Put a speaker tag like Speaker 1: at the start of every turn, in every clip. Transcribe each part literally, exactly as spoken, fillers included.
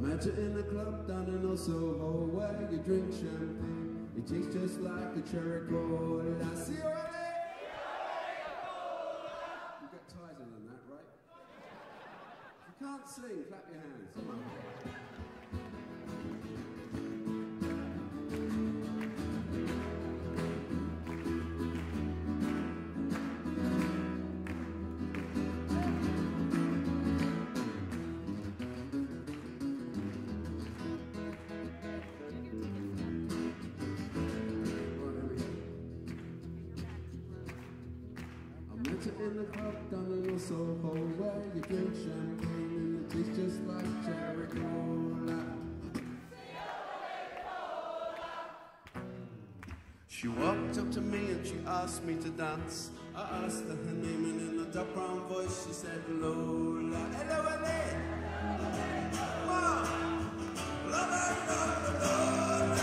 Speaker 1: met you in the club down in Soho where you drink champagne. It tastes just like a cherry cola. See you already? You get tighter than that, right? If you can't sing, clap your hands. Come on. In the club down in Soho where you drink champagne and it tastes just like cherry cola. She walked up to me and she asked me to dance. I asked her her name and in a dark brown voice she said Lola. Hello, hello. Lola, Lola, Lola.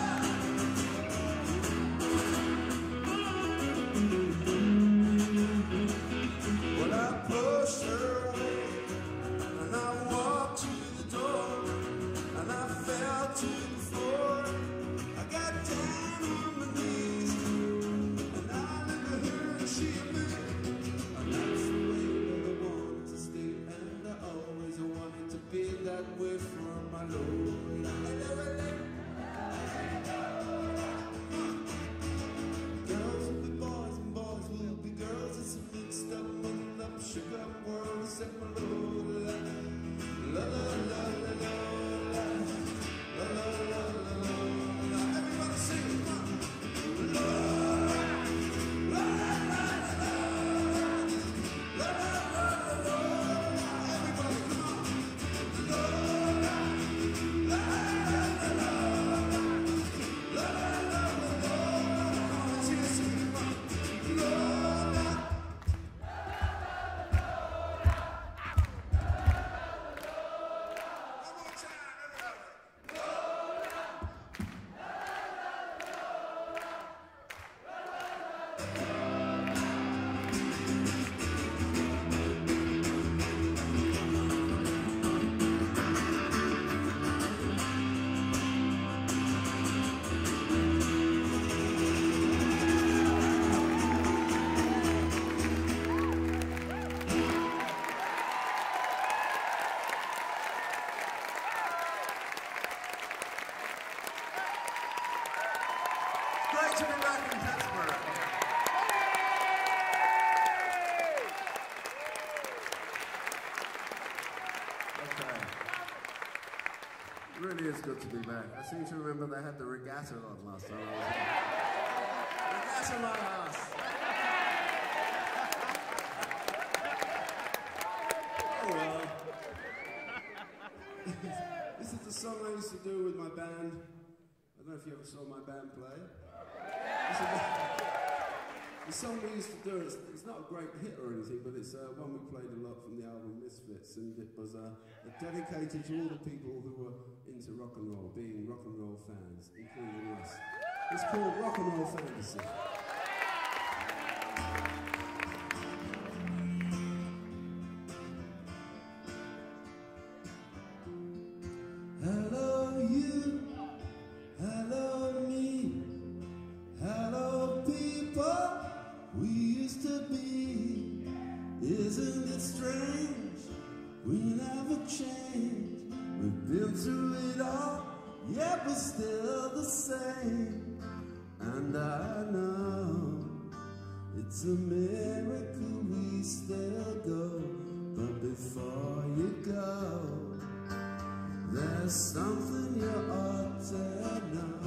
Speaker 1: Well, I pushed her away and I walked to the door and I fell to the floor. I got down on my knees and I looked at her and she at me. And that's the way that I wanted to stay, and I always wanted to be that way for my Lola. Girls will be boys and boys will be girls. It's a mixed up, muddled up, shook up world. Except my Lola, la la la la la la la la la la. Everybody sing it, come on. Lola, la la la la la la la. Everybody, come on. Lola, la la la la la la la. Let's hear it sing it, come on. Lola. Great to be back in Pittsburgh. Okay. It really is good to be back. I seem to remember they had the regatta on last time I was here. Regatta my ass. Oh well. This is the song I used to do with my band. I don't know if you ever saw my band play. The song we used to do, it's, it's not a great hit or anything, but it's uh, one we played a lot from the album Misfits, and it was uh, dedicated to all the people who were into rock and roll, being rock and roll fans, including us. It's called Rock and Roll Fantasy. Hello you, hello me, hello people we used to be. Isn't it strange? We never changed. We've been through it all, yet we're still the same. And I know it's a miracle we still go. But before you go, there's something you ought to know.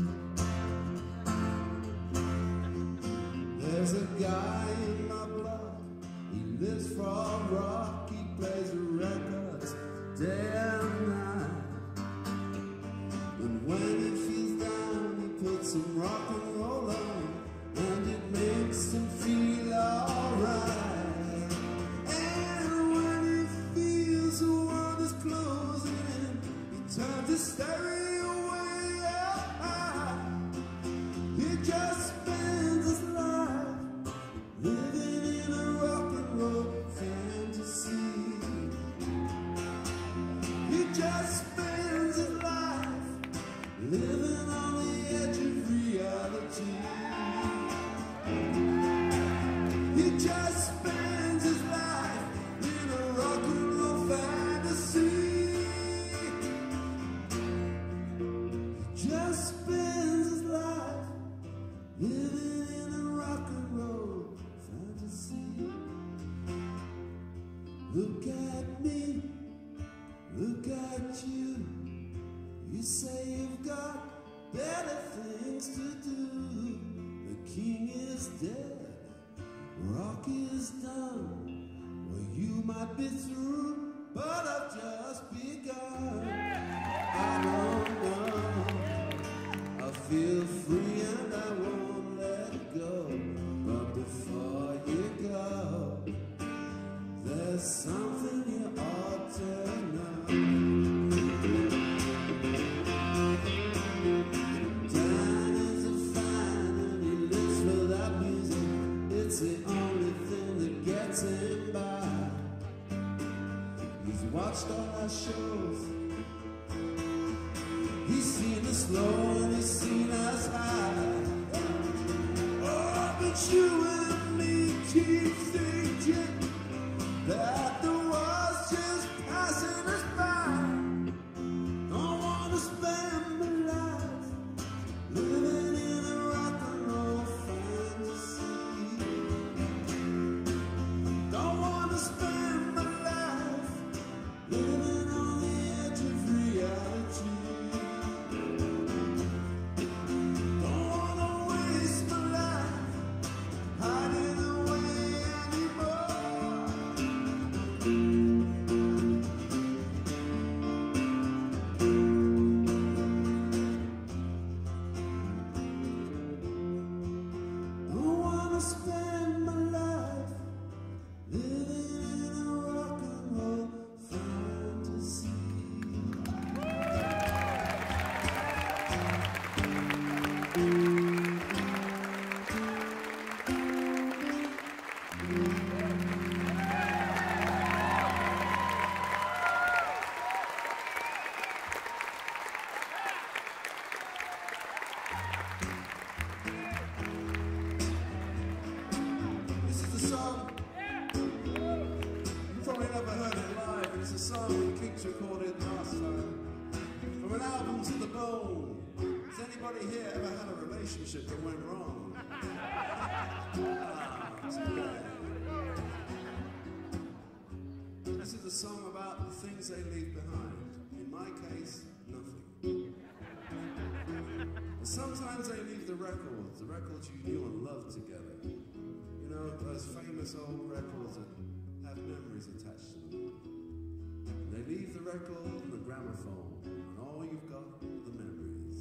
Speaker 1: There's a guy in my block, he lives for rock, he plays records day and night. And when he feels down, he puts some rock and roll on, and it makes him feel alright. And when he feels the world is closing in, he turns his stereo way up high. He just spends his life living in a rock and roll fantasy. He just spends just spends his life living in a rock and roll fantasy. Look at me, look at you. You say you've got better things to do. The king is dead, rock is done. Well, you might be through, but I've just begun. I don't know, I feel free and I won't let go. But before you go, there's something you ought to know. Dan is a fan and he lives for that music. It's the only thing that gets him by. He's watched all our shows. He's seen us low and he's seen us high. Oh, but you and me keep thinking that the world's just passing us by. Don't want to spend my life living in a rock and roll fantasy. Don't want to spend my life living on the edge of reality. Don't want to waste my life hiding away anymore. Don't want to spend my life living in a rock and roll fantasy. This is a song, you probably never heard it live, but it's a song that Kinks recorded last time. From an album to the bone. Has anybody here ever had a relationship that went wrong? Ah, it's okay. This is a song about the things they leave behind. In my case, nothing. But sometimes they leave the records, the records you knew and loved together. You know, those famous old records that have memories attached to them. They leave the record and the gramophone, and all you've got are the memories.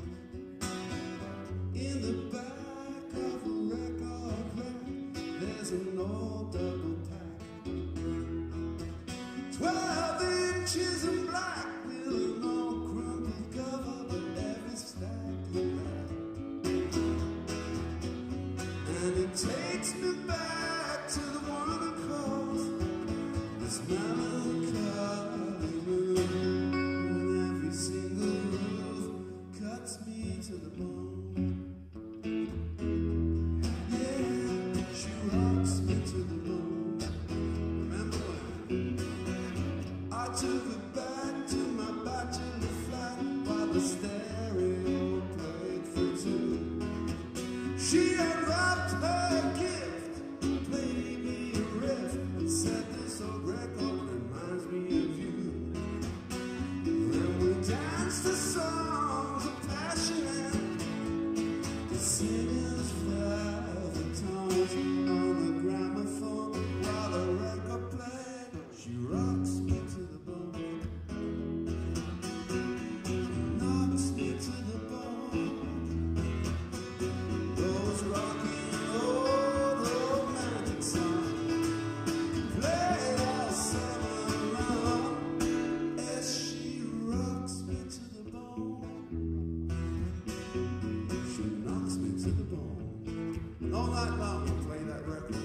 Speaker 1: In the back of a record rack, there's an old double pack. Twelve inches in black with an old crumpled cover, but every stack is back. And it takes me back to the one who calls this melancholy moon. When every single groove cuts me to the bone. Yeah, she rocks me to the bone. Remember when I took her back to my bachelor flat while the stereo played for two. She unwrapped her gift, played me a riff, and said this old record reminds me of you. Then we danced to songs of passion and the singers fell the tones on the gramophone while the record played. She rocks me to the bone, knocks me to the bone. Those rocking old romantic songs played all summer long as she rocks me to the bone. She knocks me to the bone. And all night long we play that record.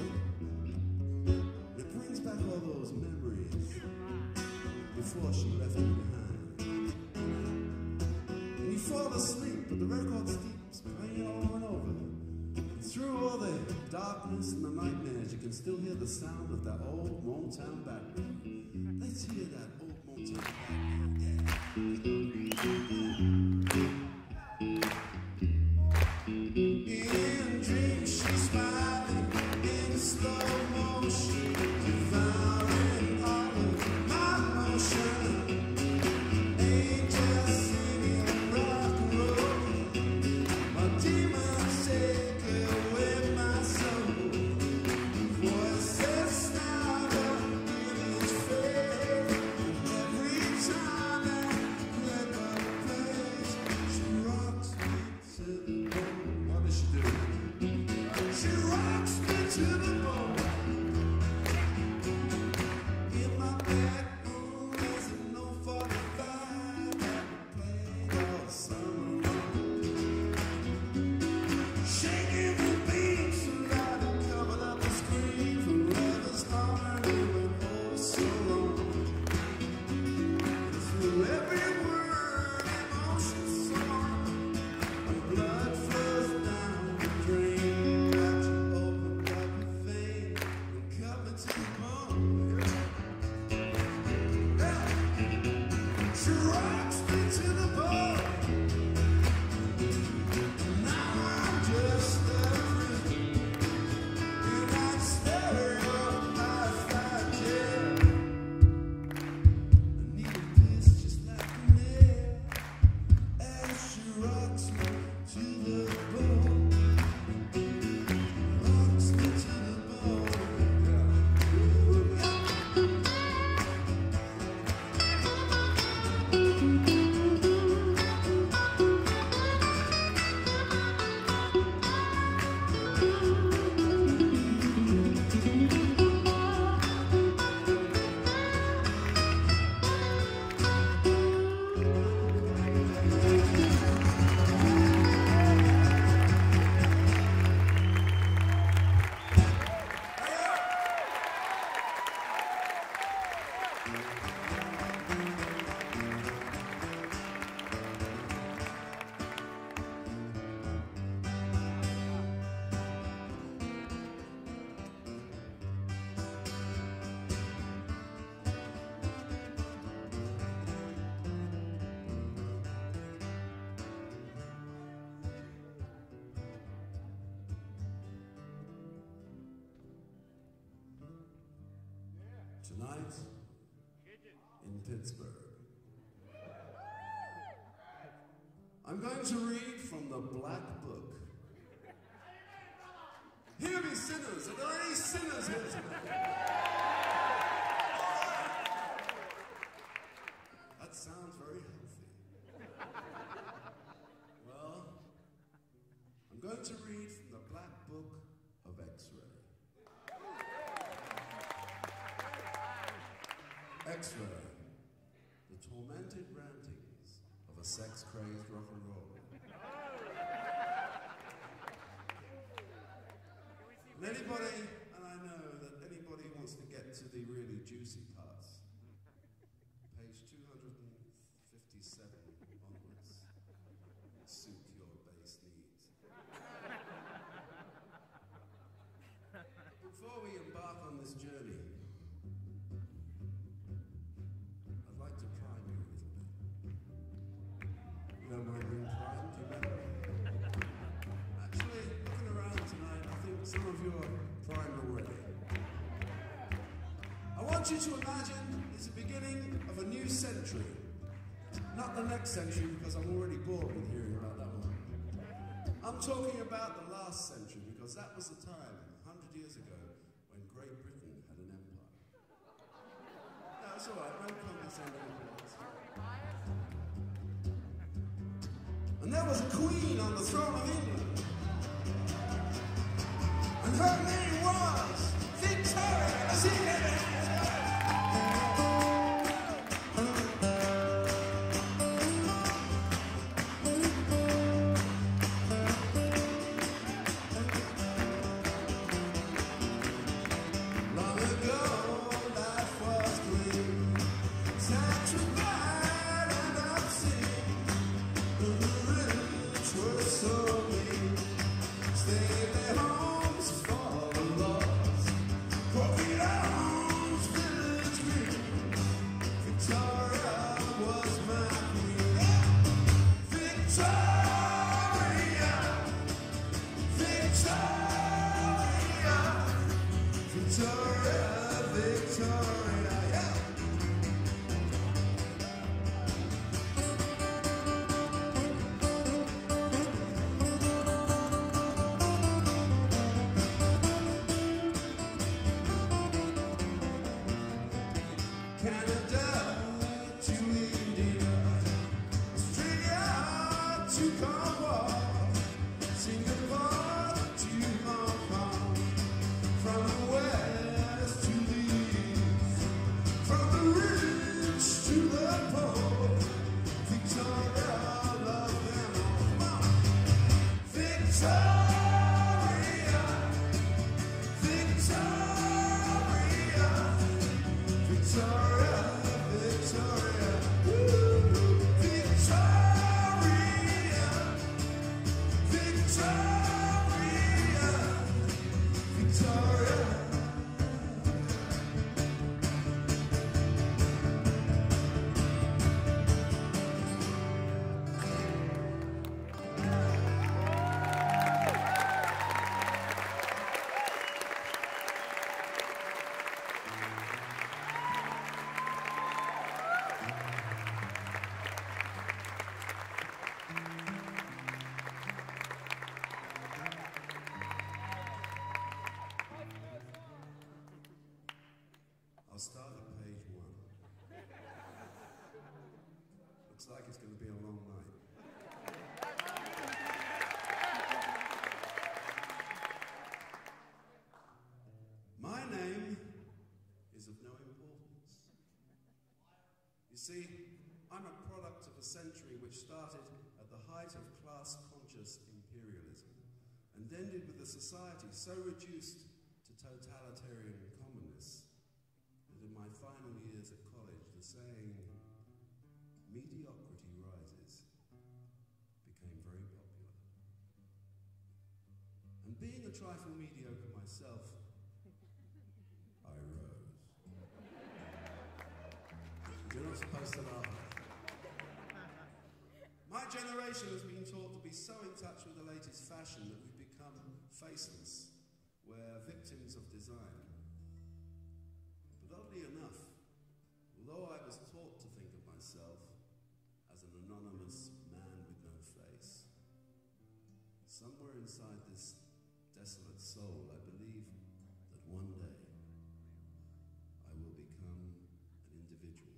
Speaker 1: It brings back all those memories before she left me behind. And you fall asleep, but the record keeps playing over and over. And through all the darkness and the nightmares, you can still hear the sound of that old Motown background. Let's hear that old Motown background. Yeah. Tonight in Pittsburgh, I'm going to read from the Black Book. Hear me, sinners! Are there any sinners here tonight? That sounds very healthy. Well, I'm going to read from the Black Book of X-Ray. X-Ray, the tormented rantings of a sex-crazed rock and roller. And anybody, and I know that anybody wants to get to the really juicy parts, page two hundred fifty-seven onwards, suit your base needs. Before we embark on this journey, I'd like to prime you a little bit. You don't mind being primed, do you know? Actually, looking around tonight, I think some of you are primed already. I want you to imagine it's the beginning of a new century. Not the next century, because I'm already bored with hearing about that one. I'm talking about the last century, because that was the time, a hundred years ago, when Great Britain had an empire. No, it's all right, no condescending applause. And there was a queen on the throne of England. And her name was Victoria Secret. I'll start at page one. Looks like it's going to be a long night. My name is of no importance. You see, I'm a product of a century which started at the height of class-conscious imperialism and ended with a society so reduced to totalitarian commonness that in my final years at college, the saying, mediocrity rises, became very popular. And being a trifle mediocre myself, I rose. You're not supposed to laugh. My generation has been taught to be so in touch with the latest fashion that we've become faceless. We're victims of design. But Oddly enough, although I was taught to think of myself as an anonymous man with no face, somewhere inside this desolate soul, I believe that one day I will become an individual.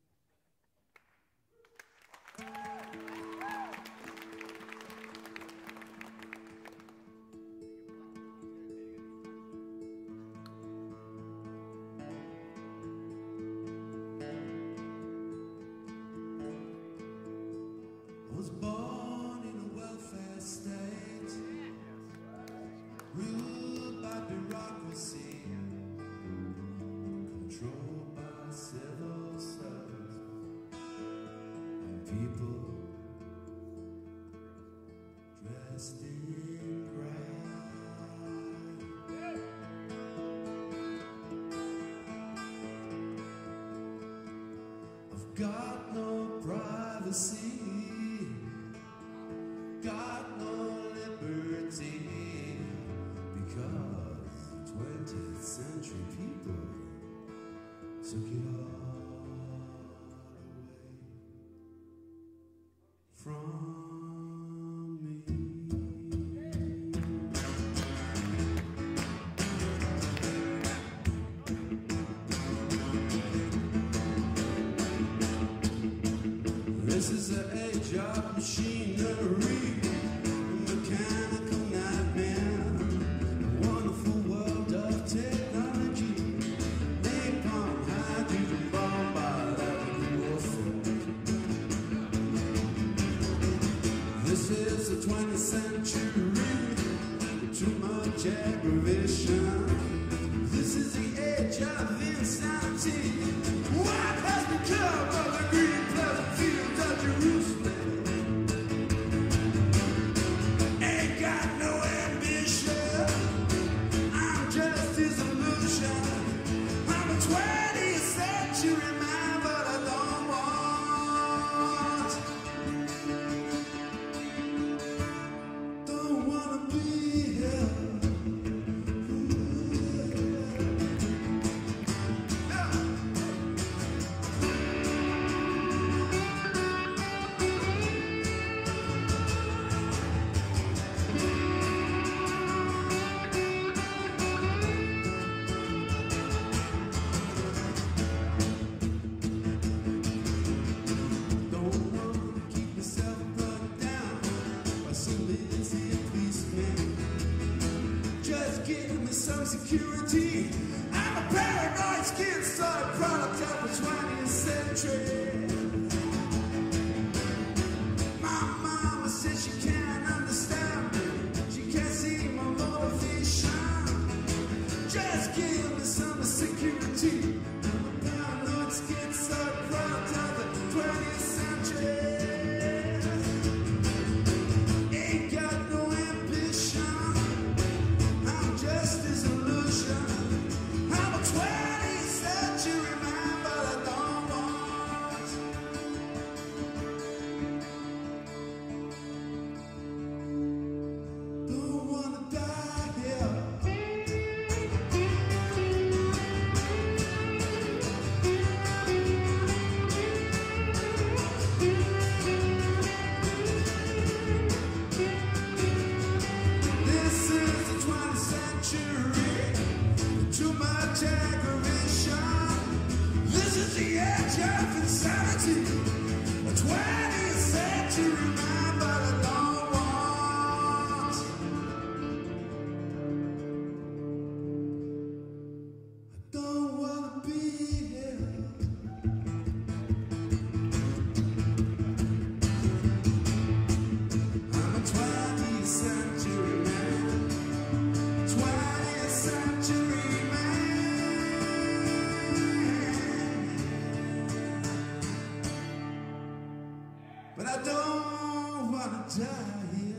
Speaker 1: I was born in a welfare state, ruled by bureaucracy, controlled by civil servants, and people dressed in gray. I've got no privacy, got no liberty, because twentieth century people took it all away from me. This is the age of machinery, mechanical nightmare, a wonderful world of technology, napalm, hydrogen bomb, biological warfare. This is the twentieth century, too much aggravation. This is the age of insanity. What has become of the green pleasant fields of Jerusalem? Ain't got no ambition, I'm just disillusion. I'm a twentieth century man, but I don't want, don't wanna be here. Some security. I'm a paranoid skin star product of the twentieth century. My mama says she can't understand me, she can't see my motivation. Just give me some security. I'm a paranoid skin star product of the twentieth century. Ain't got no ambition, I'm just disillusion. I'm a twentieth century man, but I don't want, don't wanna die here. This is the twentieth century, too much aggravation. This is the edge of insanity, a twentieth century man, but I don't want, I don't wanna be here. I'm a twentieth century man, twentieth century man, but I don't wanna die here.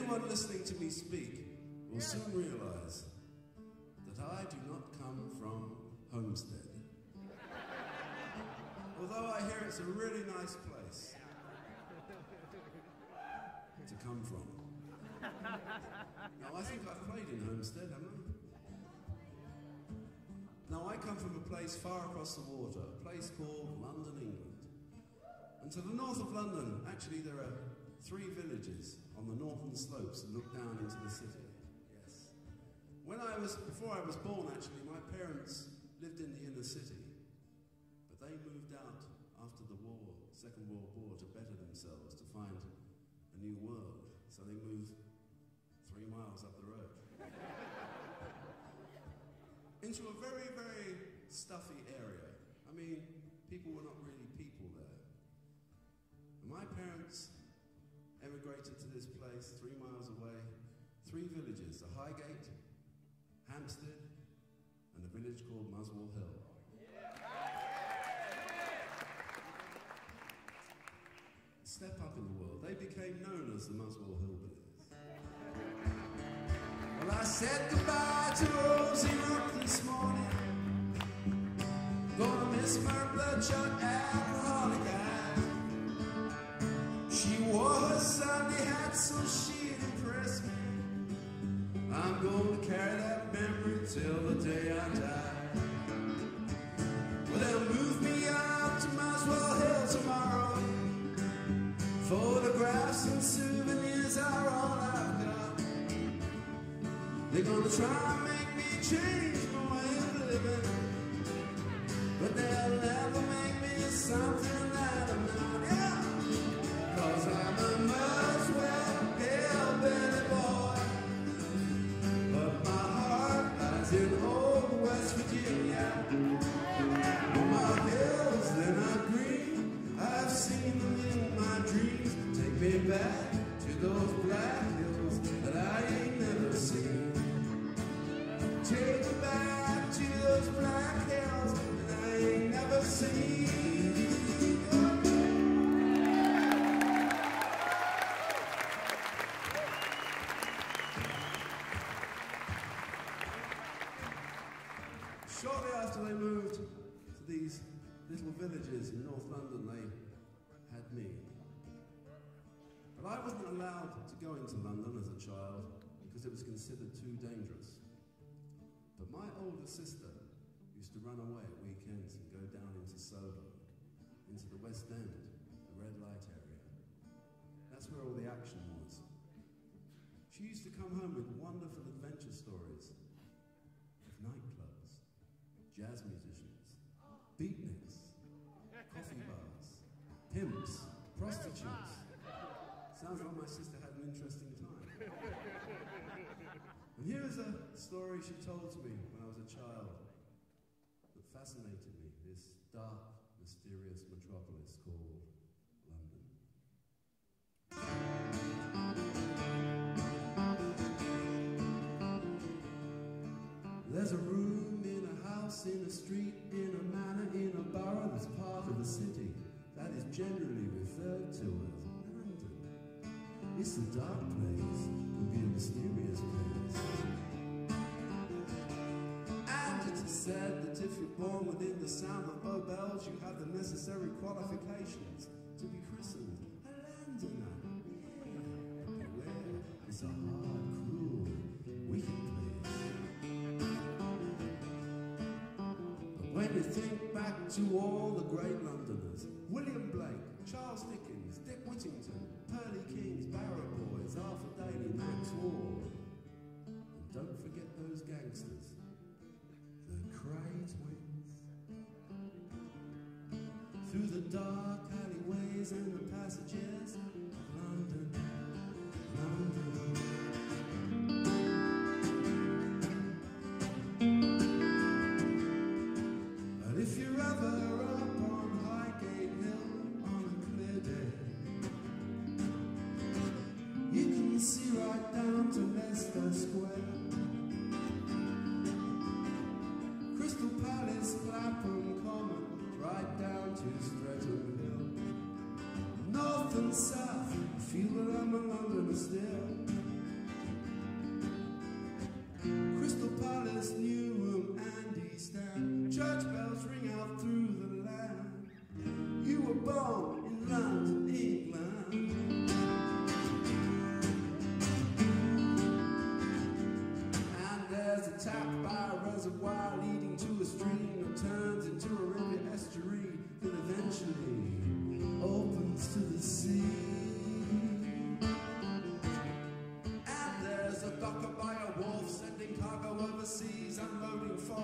Speaker 1: anyone listening to me speak will soon realize that I do not come from Homestead. Although I hear it's a really nice place to come from. Now, I think I've played in Homestead, haven't I? Now, I come from a place far across the water, a place called London, England. And to the north of London, actually, there are three villages on the northern slopes that look down into the city. Yes. When I was, before I was born, actually, my parents lived in the inner city. But they moved out after the war, Second World War, to better themselves, to find a new world. So they moved three miles up the road. Into a very, very stuffy area. I mean, people were not really people there. And my parents emigrated to this place three miles away, three villages, the Highgate, Hampstead, and a village called Muswell Hill. Step up in the world, they became known as the Muswell Hillbillies. Well, I said goodbye to Rosie Rock this morning. Gonna miss my bloodshot alcoholic eyes. She wore her Sunday hat so she'd impress me. I'm gonna carry that memory till the day I die. Well, they'll move me out to Muswell Hill tomorrow. Photographs and souvenirs are all I've got. They're gonna try and make me change my way of living, but they'll never make me something that I'm not. Yeah, 'cause I'm a Muswell hillbilly boy, but my heart lies in old West Virginia. Well, my hills, they're not green, I've seen them in my dreams. Take me back to those black hills that I ain't never seen. Take me back to those black hills that I ain't never seen. Shortly after they moved to these little villages in North London, they had me. But I wasn't allowed to go into London as a child because it was considered too dangerous. But my older sister used to run away at weekends and go down into Soho, into the West End, the red light area. That's where all the action was. She used to come home with wonderful adventure stories of nightclubs, jazz musicians, beatniks, coffee bars, pimps, prostitutes. Sounds like my sister had an interesting time. And here is a story she told to me when I was a child that fascinated me, this dark, mysterious metropolis called London. There's a room in a house, in a street, in a manor, in a borough that's part of a city that is generally referred to as London. It's a dark place, could be a mysterious place. And it is said that if you're born within the sound of bow bells, you have the necessary qualifications to be christened a Londoner. Beware, it's a hard, cruel, wicked place. But when you think back to all the great Londoners, William Blake, Charles Dickens, Dick Whittington, Pearly Kings, Barrow Boys, Arthur Daley, Max Ward. And don't forget those gangsters, the Cray Twins. Through the dark alleyways and the passages of London, London. But if you're ever up on Highgate Hill on a clear day, you can see right down to Leicester Square, Crystal Palace, Clapham Common, right down to Streatham Hill, north and south.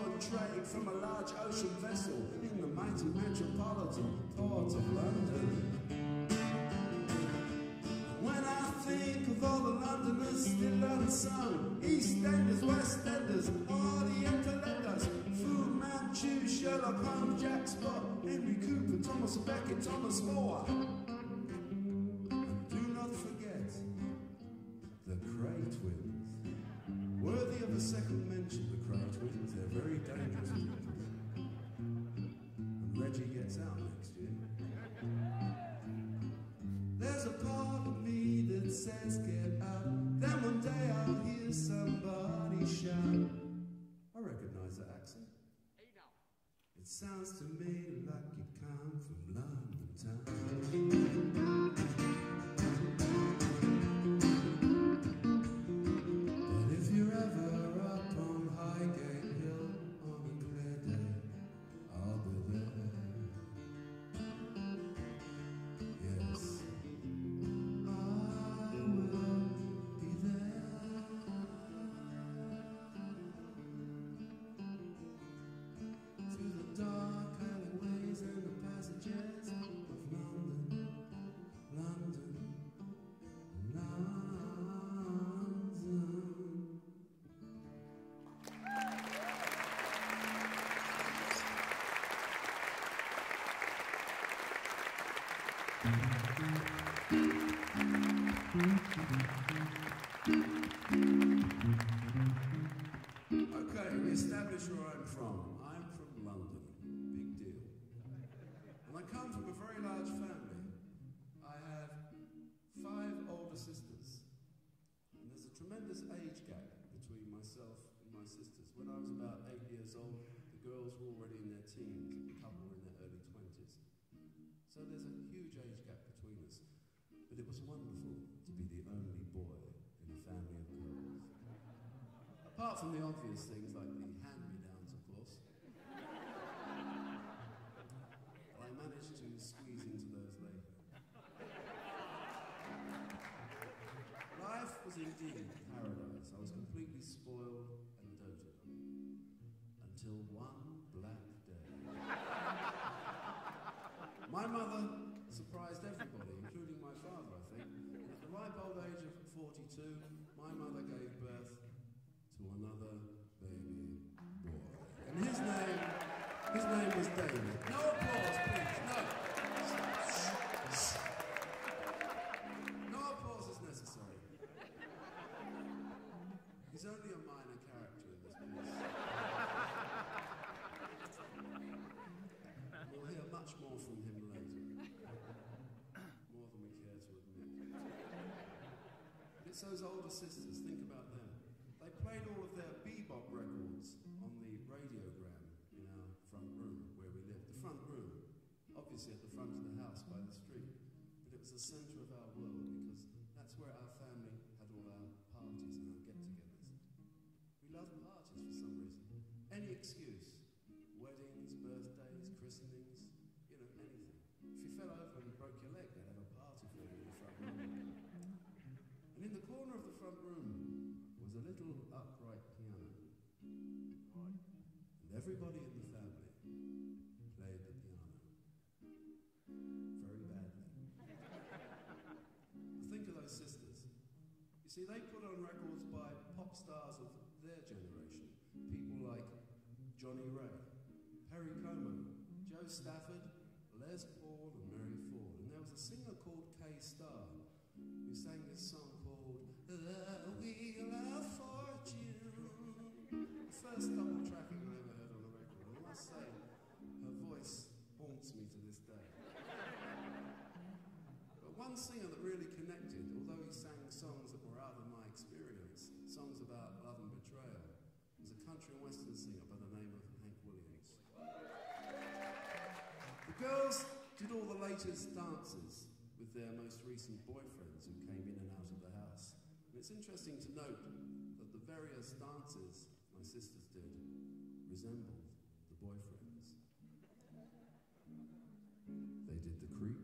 Speaker 1: on trade from a large ocean vessel in the mighty metropolitan port of London. When I think of all the Londoners still unsung, East Enders, West Enders, Oriental Enders, Fu Manchu, Sherlock Holmes, Jack Spot, Henry Cooper, Thomas Becket, Thomas More. And do not forget the Cray twins. Worthy of a second mention, the Cray twins. They're very dangerous people. And Reggie gets out next year. There's a part of me that says get up. Then one day I'll hear somebody shout. I recognize that accent. It sounds to me like you come from London town. But if you're ever up on Highgate Hill on a clear day, I'll be there. Yes, I will be there. Through the dark alleyways and the passages of London, London, London. Okay, we establish where I'm from. I'm from London, big deal. And I come from a very large family. I have five older sisters. And there's a tremendous age gap between myself and my sisters. When I was about eight years old, the girls were already in their teens, and the couple were in their early twenties. So there's a huge age gap between us. But it was wonderful to be the only boy in a family of girls. Apart from the obvious things like the hand-me-downs, of course. I managed to squeeze into those later. Life was indeed paradise. I was completely spoiled and doted on. Until one black day. My mother surprised everybody, including my father, I think. And at the ripe old age of forty-two, my mother gave birth to another baby boy. And his name, his name was Davies. No applause, please, no. No applause is necessary. He's only a minor character in this piece. We'll hear much more from him later. More than we care to admit. It's those older sisters, think about them. They played all of their bebop records on the radiogram in our front room where we lived. The front room, obviously at the front of the house by the street, but it was the centre of our world because that's where our family had all our parties and our get-togethers. We loved parties for some reason. Any excuse. Weddings, birthdays, christenings, you know, anything. If you fell over and broke your leg, they'd have a party for you in the front room. And in the corner of the front room was a little upright piano. And everybody in the family played the piano. Very badly. Think of those sisters. You see, they put on records by pop stars of their generation. People like Johnny Ray, Perry Como, Joe Stafford, Les Paul and Mary Ford. And there was a singer called Kay Starr who sang this song called The Wheel of Fortune. The first double tracking I ever heard on a record. And I must say, her voice haunts me to this day. But one singer that really connected, although he sang songs that were out of my experience, songs about love and betrayal, was a country and western singer by the name of Hank Williams. The girls did all the latest dances with their most recent boyfriends who came in and out of the house. And it's interesting to note that the various dances my sisters did resembled the boyfriends. They did the creep,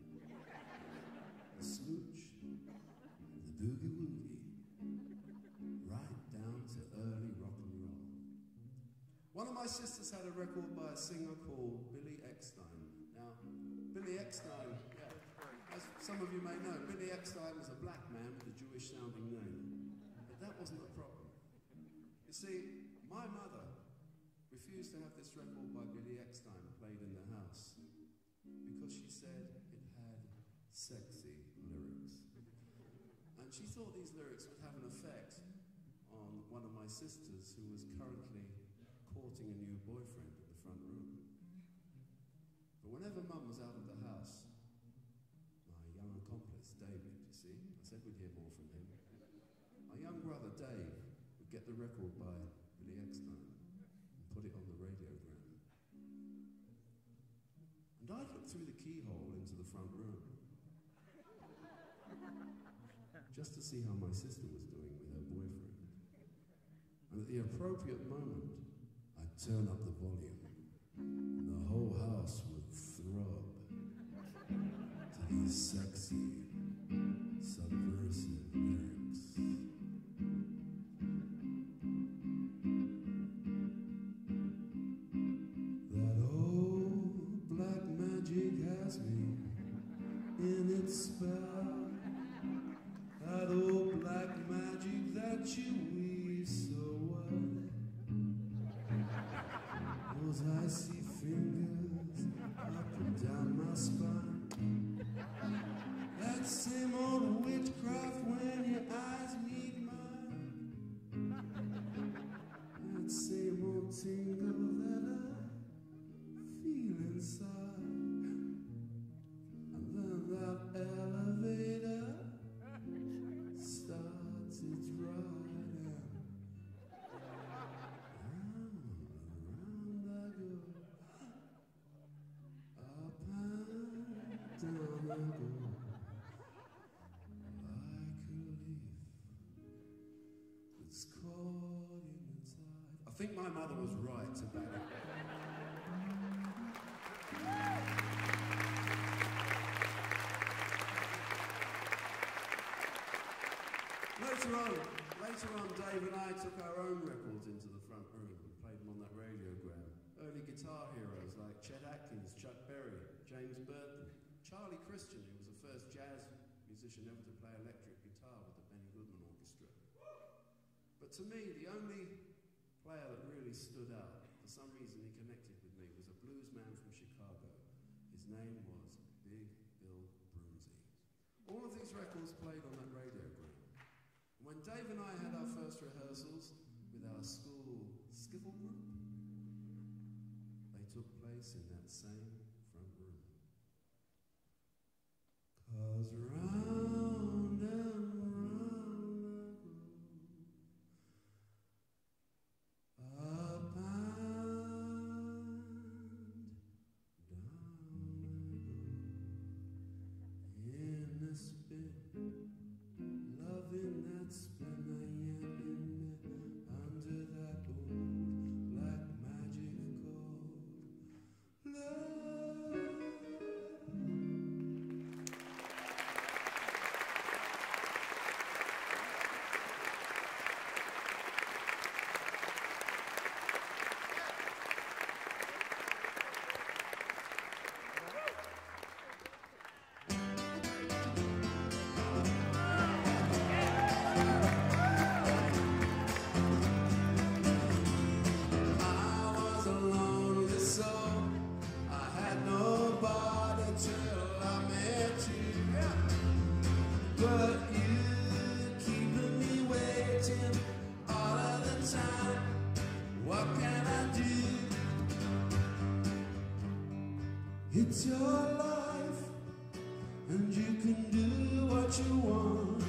Speaker 1: the smooch, the boogie-woogie, right down to early rock and roll. One of
Speaker 2: my sisters had a record by a singer called Billy Eckstine. Now, Billy Eckstine, yeah, as some of you may know, Billy Eckstine was a black man with a Jewish-sounding name. But that wasn't the problem. You see, my mother refused to have this record by Billy Eckstine played in the house because she said it had sexy lyrics. And she thought these lyrics would have an effect on one of my sisters who was currently courting a new boyfriend in the front room. But whenever Mum was out of the house, my young accomplice, David, you see, I said we'd hear more from him, my young brother, Dave, would get the record by Billy Eckstine and put it on the radiogram. And I'd look through the keyhole into the front room just to see how my sister was doing with her boyfriend. And at the appropriate moment, I'd turn up the volume, and the whole house would throb to these sexy, subversive lyrics. That old black magic has me in its spell. That old black magic that you weave so well. Those icy fingers up and down my spine. That same old witchcraft when your eyes meet mine. That same old tingle that I feel inside. And then that elevator starts its ride. Round I go, up and down I go, like a leaf that's caught in the tide. I think my mother was right to back it. Later on, later on, Dave and I took our own records into the front room and played them on that radiogram. Early guitar heroes like Chet Atkins, Chuck Berry, James Burton, Charlie Christian, who was the first jazz musician ever to play electric guitar with the Benny Goodman Orchestra. But to me, the only player that really stood out, for some reason he connected with me, was a blues man from Chicago. His name was Big Bill Broomsey. All of these records played on that radiogram. When Dave and I had our first rehearsals with our school skiffle group, they took place in that same front room. 'Cause round and round I go, up and down I go, in a spin. Loving that spin I am in there under that old black magic called love. It's your life, and you can do what you want.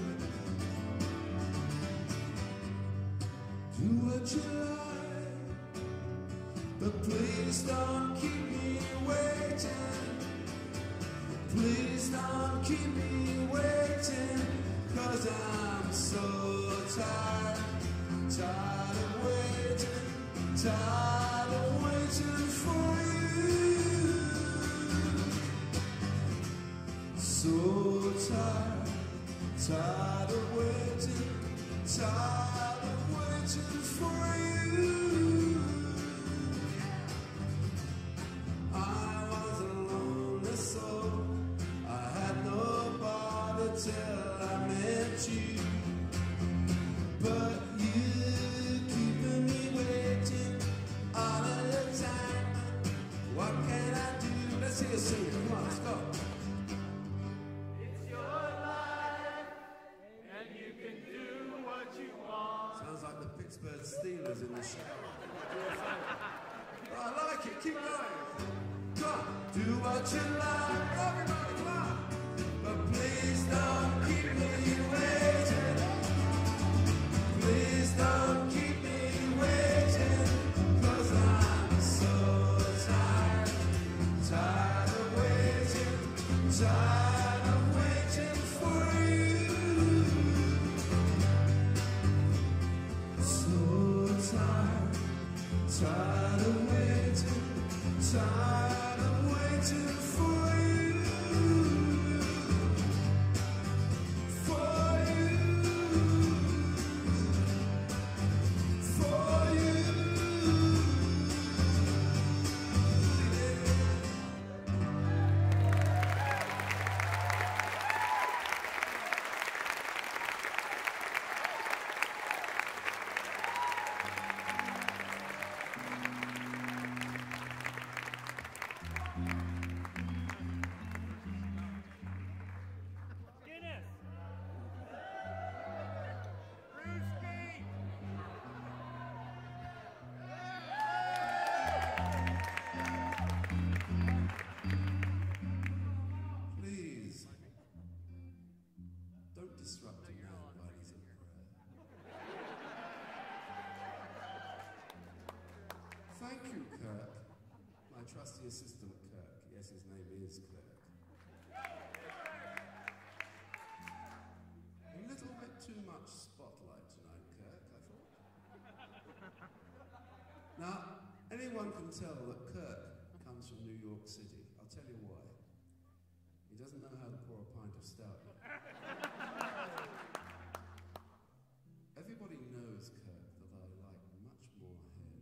Speaker 2: Do what you like, but please don't keep me waiting. Please don't keep me waiting, 'cause I'm so tired, tired of waiting, tired of waiting for you. So tired, tired of waiting, tired of waiting for you.
Speaker 1: till I met you. But you keeping me waiting all of the time. What can I do? Let's hear you sing it. Come on, let's go.
Speaker 3: It's your life, and you can do what you want.
Speaker 2: Sounds like the Pittsburgh Steelers in the shower. Oh, I like it. Keep going.
Speaker 1: Come on, do what you like. Everybody, come on. But please don't keep me waiting. Please don't keep me waiting. 'Cause I'm so tired, tired of waiting, tired of waiting for you. So tired, tired of waiting, tired of waiting for you. For you. For you.
Speaker 3: Guinness! Brewski!
Speaker 2: Please, don't disrupt a man while he's in prayer. Thank you, Kirk. My trusty assistant, Kirk. Yes, his name is Kirk. A little bit too much spotlight tonight, Kirk, I thought. Now, anyone can tell that Kirk comes from New York City. I'll tell you why. He doesn't know how to pour a pint of stout. Everybody knows, Kirk, that I like much more head.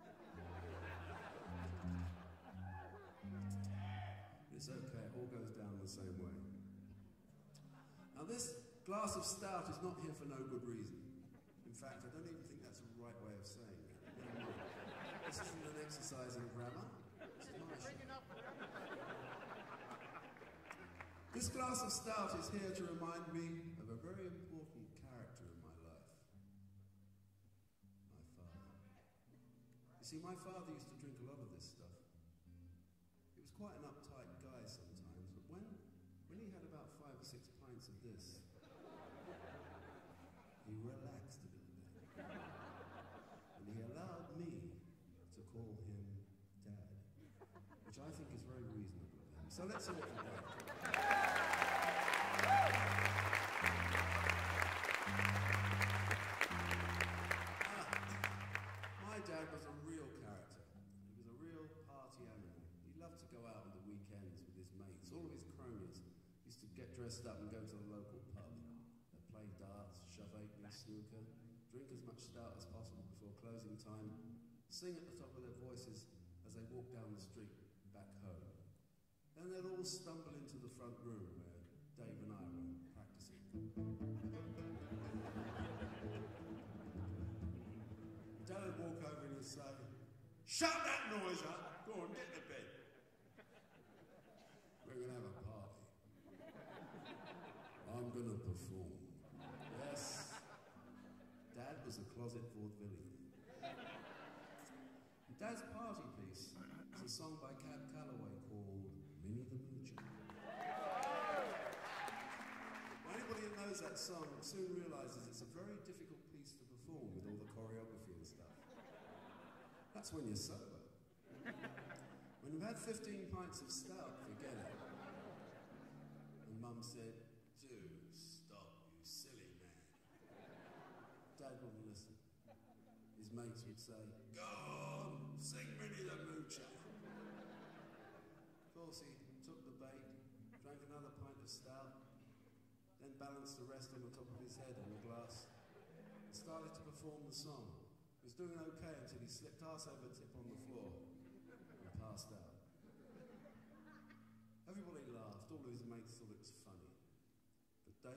Speaker 2: It's okay, it all goes down the same way. Now this glass of stout is not here for no good reason. In fact, I don't even think that's the right way of saying that. Never mind. This isn't an exercise in grammar. This is my show. This glass of stout is here to remind me of a very important character in my life. My father. You see, my father used to drink a lot of this stuff. He was quite an uptight guy sometimes, but when, when he had about five or six pints of this, he relaxed a little bit. And he allowed me to call him Dad, which I think is very reasonable of him. So let's hear it for Dad. My dad was a real character. He was a real party animal. He loved to go out on the weekends with his mates. All of his cronies used to get dressed up and go to the local pub. They'd play darts, shove eight and snooker, drink as much stout as possible before closing time, sing at the top of their voices as they walked down the street back home. Then they'd all stumble into the front room where Dave and I were practicing. Dad would walk over and he'd say, "Shut that noise up! Go on, get to bed. We're going to have a party. I'm going to perform." Yes, Dad was a closet vaudevillian. Dad's party piece is a song by Cab Calloway called Minnie the Moocher. Anybody who knows that song soon realizes it's a very difficult piece to perform with all the choreography and stuff. That's when you're sober. When you've had fifteen pints of stout, forget it. And Mum said, "Do stop, you silly man." Dad wouldn't listen. His mates would say, "Go on, sing Minnie the Moocher." Of course, he took the bait, drank another pint of stout, then balanced the rest on the top of his head on the glass, and started to perform the song. He was doing okay until he slipped arse over tip on the floor and passed out. Everybody laughed, all of his mates thought it was funny. But Dave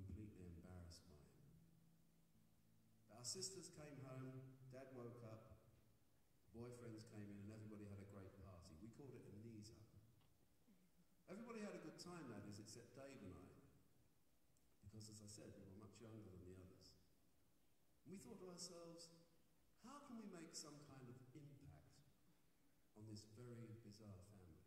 Speaker 2: completely embarrassed by him. But our sisters came home, Dad woke up, boyfriends came in, and everybody had a great party. We called it a knees up. Everybody had a good time, that is, except Dave and I. Because, as I said, we were much younger than the others. And we thought to ourselves, how can we make some kind of impact on this very bizarre family?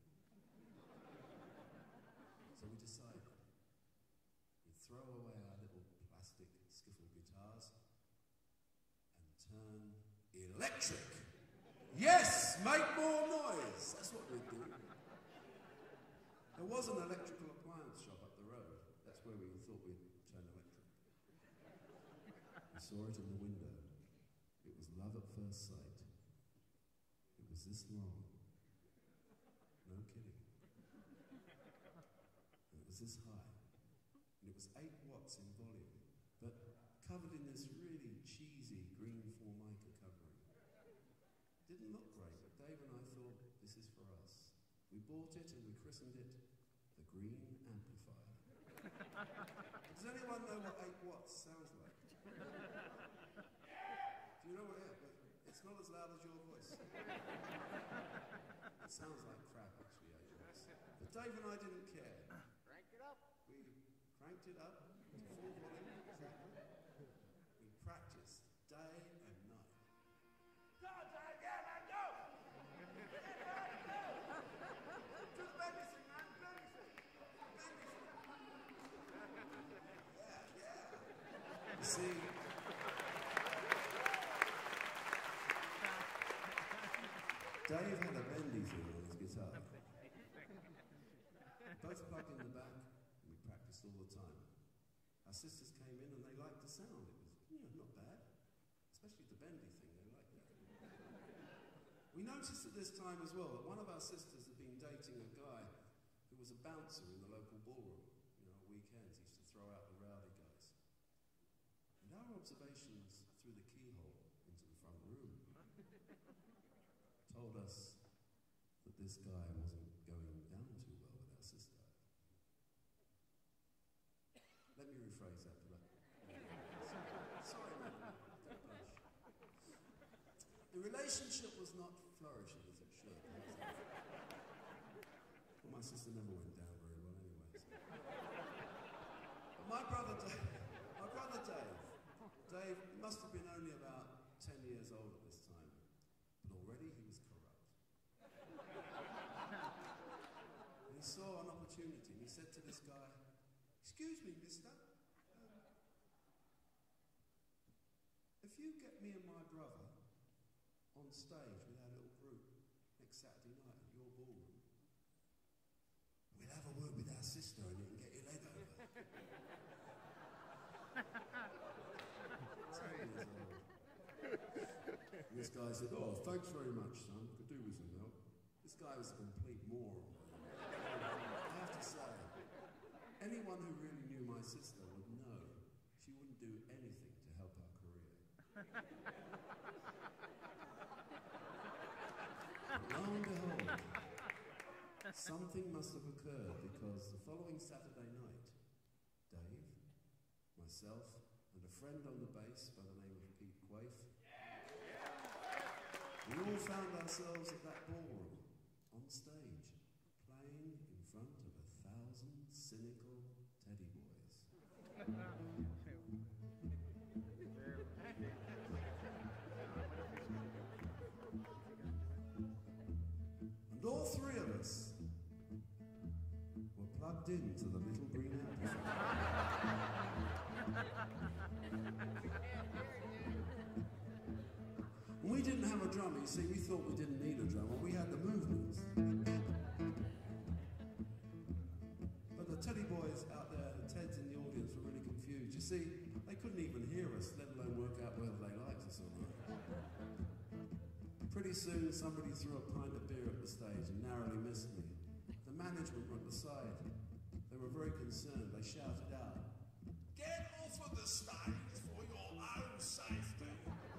Speaker 2: So we decided we'd throw away our little plastic skiffle guitars and turn electric. Yes, make more noise. That's what we'd do. There was an electrical appliance shop up the road. That's where we thought we'd turn electric. We saw it in the window. It was love at first sight. It was this long. No kidding. And it was this high. And it was eight watts in volume, but covered in this really cheesy green Formica covering. Didn't look great, but Dave and I thought, this is for us. We bought it and we christened it the Green Amplifier. Does anyone know what eight watts sounds like? Do you know what it is? It's not as loud as your voice. It sounds like crap, actually, eight watts. But Dave and I didn't care.
Speaker 4: Crank it up.
Speaker 2: We cranked it up to full volume, exactly. We practiced day and night.
Speaker 3: Go, Dad, yeah, man, go! Get out of go! Do the baby sing, man, baby sing. Baby sing.
Speaker 2: Yeah, yeah. You see, Dave had a bendy thing on his guitar. Both plugged in the back, and we practiced all the time. Our sisters came in and they liked the sound. It was, you know, not bad. Especially the bendy thing, they liked that. We noticed at this time as well that one of our sisters had been dating a guy who was a bouncer in the local ballroom. You know, weekends, he used to throw out the rowdy guys. And our observations through the keyhole into the front room told us that this guy wasn't going down too well with our sister. Let me rephrase that for that. Sorry, man. Don't blush. The relationship was not flourishing as it should. Well, my sister never went down very well anyway. So. But my brother Dave, my brother Dave, Dave must have been only about ten years old at this time, but already he was corrupt. And he saw an opportunity, and he said to this guy, "Excuse me, mister, um, if you get me and my brother on stage with our little group next Saturday night at your ballroom, we'll have a word with our sister and you can get your leg over." Ten years old. And this guy said, "Oh, thanks very much, son. Could do with some help." This guy was a complete moron. I have to say, anyone who really knew my sister would know she wouldn't do anything to help our career. But lo and behold, something must have occurred because the following Saturday night, Dave, myself, and a friend on the bass by the name of Pete Quaife, we all found ourselves at that ballroom, on stage, playing in front of a thousand cynical teddy boys. And all three of us were plugged into the little green amplifier. And we didn't have a drummer, you see, we thought we didn't need a drummer, we had the movements. But the teddy boys out there, the Teds in the audience, were really confused. You see, they couldn't even hear us, let alone work out whether they liked us or not. Pretty soon, somebody threw a pint of beer at the stage and narrowly missed me. The management were at the side. They were very concerned. They shouted out, "Get off of the stage for your own safety."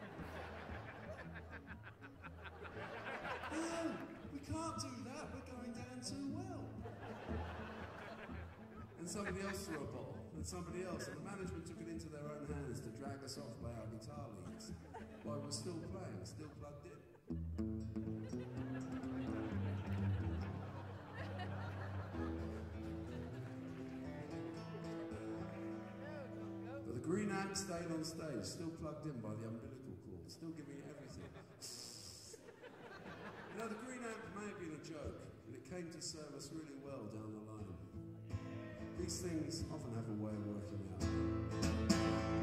Speaker 2: No, we can't do that. We're going down too well. And somebody else threw a bottle. than somebody else, and the management took it into their own hands to drag us off by our guitar leads while we're still playing, still plugged in. But the green amp stayed on stage, still plugged in by the umbilical cord, still giving it everything. You know, the green amp may have been a joke, but it came to serve us really well down the line. These things often have a way of working out.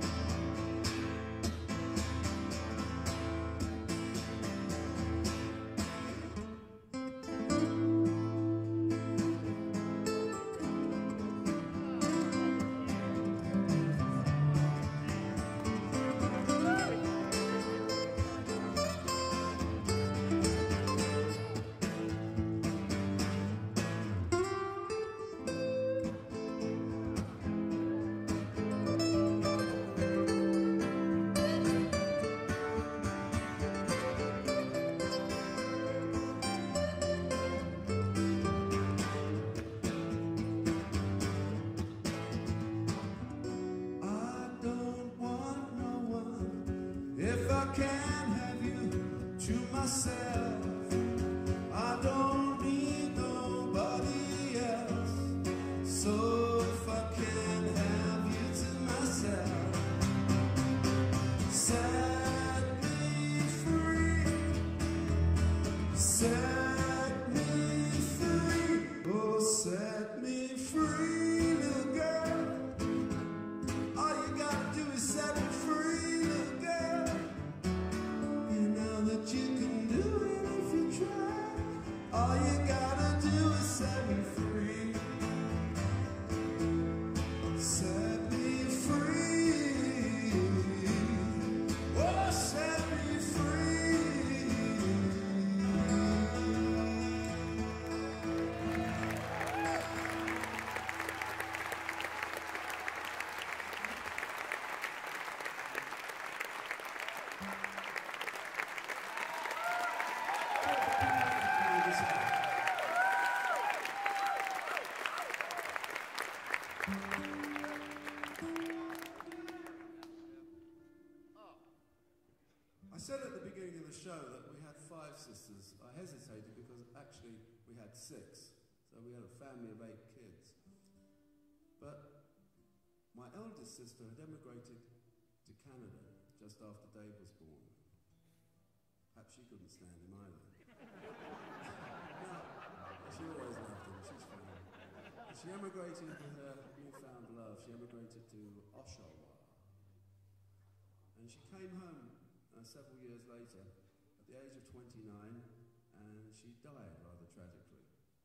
Speaker 2: I said at the beginning of the show that we had five sisters. I hesitated because actually we had six. So we had a family of eight kids. But my eldest sister had emigrated to Canada just after Dave was born. Perhaps she couldn't stand him either. No, she always loved him, she's fine. She emigrated with her newfound love. She emigrated to Oshawa. And she came home uh, several years later at the age of twenty-nine, and she died rather tragically.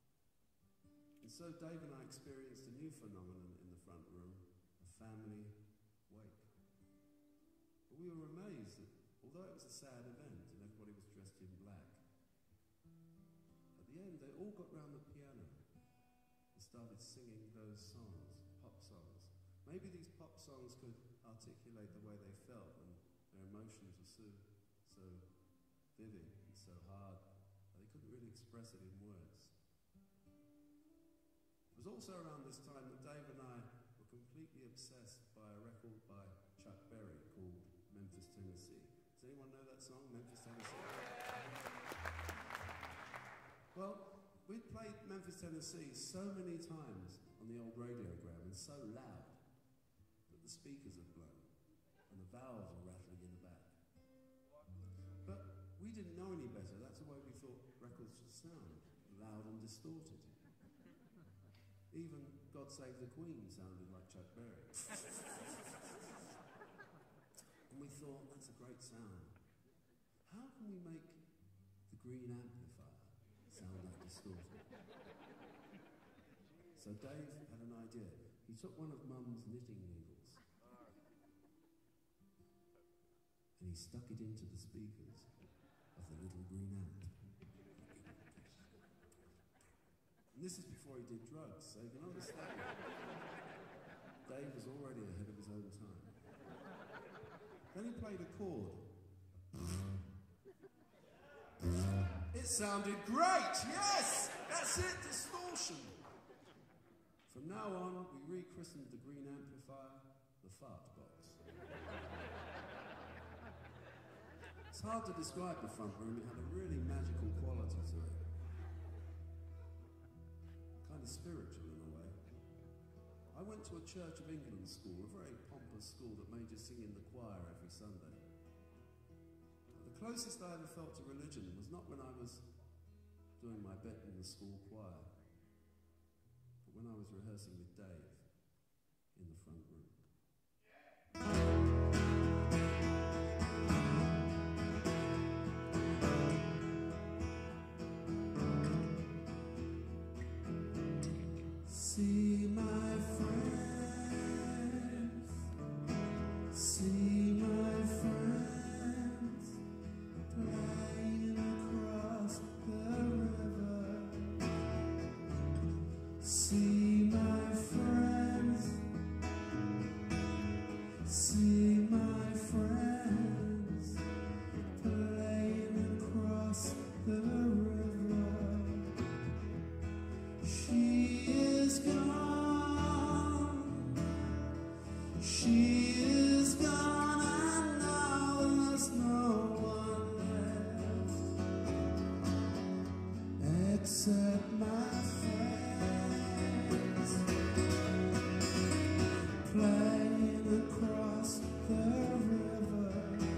Speaker 2: And so Dave and I experienced a new phenomenon in the front room, a family wake. But we were amazed that although it was a sad event and everybody was dressed in black, at the end they all got round the piano and started singing those songs, pop songs. Maybe these pop songs could articulate the way they felt, and their emotions were so, so vivid and so hard that they couldn't really express it in words. It was also around this time that Dave and I were completely obsessed by a record by Chuck Berry called Memphis, Tennessee. Does anyone know that song, Memphis, Tennessee? Well, we'd played Memphis, Tennessee so many times on the old radiogram and so loud that the speakers had blown and the valves were rattling in the back. But we didn't know any better. That's the way we thought records should sound, loud and distorted. Even God Save the Queen sounded like Chuck Berry. And we thought, that's a great sound. How can we make the green amplifier sound that distorted? So Dave had an idea. He took one of Mum's knitting needles and he stuck it into the speakers of the little green amp. And this is before he did drugs, so you can understand. Dave was already ahead of his own time. Then he played a chord. It sounded great, yes! That's it, distortion. From now on, we rechristened the green amplifier the fart box. It's hard to describe the front room. It had a really magical quality to it. Kind of spiritual in a way. I went to a Church of England school, a very pompous school that made you sing in the choir every Sunday. But the closest I ever felt to religion was not when I was doing my bit in the school choir, but when I was rehearsing with Dave in the front room. See my friends, see my friends playing across the river. See my friends, see my friends playing across the river. She is gone, she is gone, and now there's no one left except my friends playing across the river.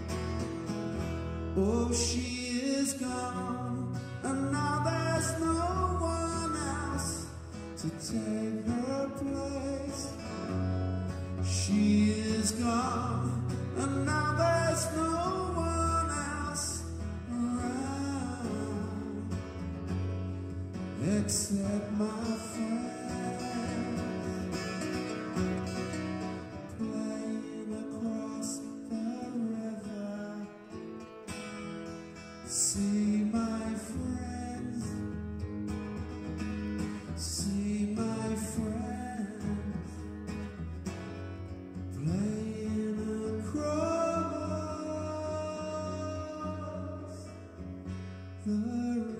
Speaker 2: Oh, she is gone, and now there's no one else to take her place. She is gone, and now there's no one else around except my friends playing across the river. See my friends, see my friends playing across the river.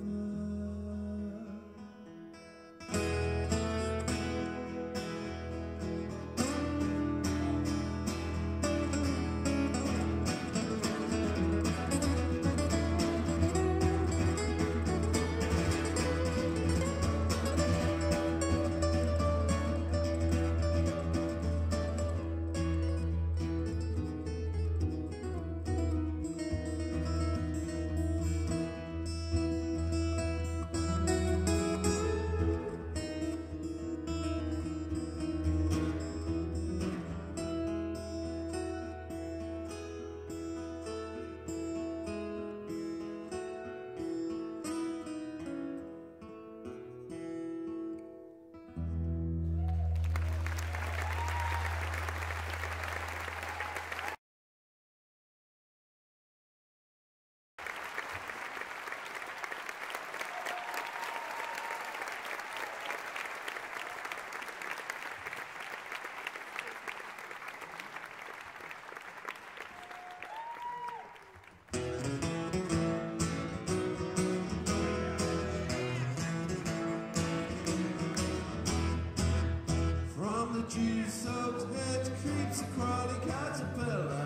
Speaker 2: Dew-soaked head creeps a crawling caterpillar.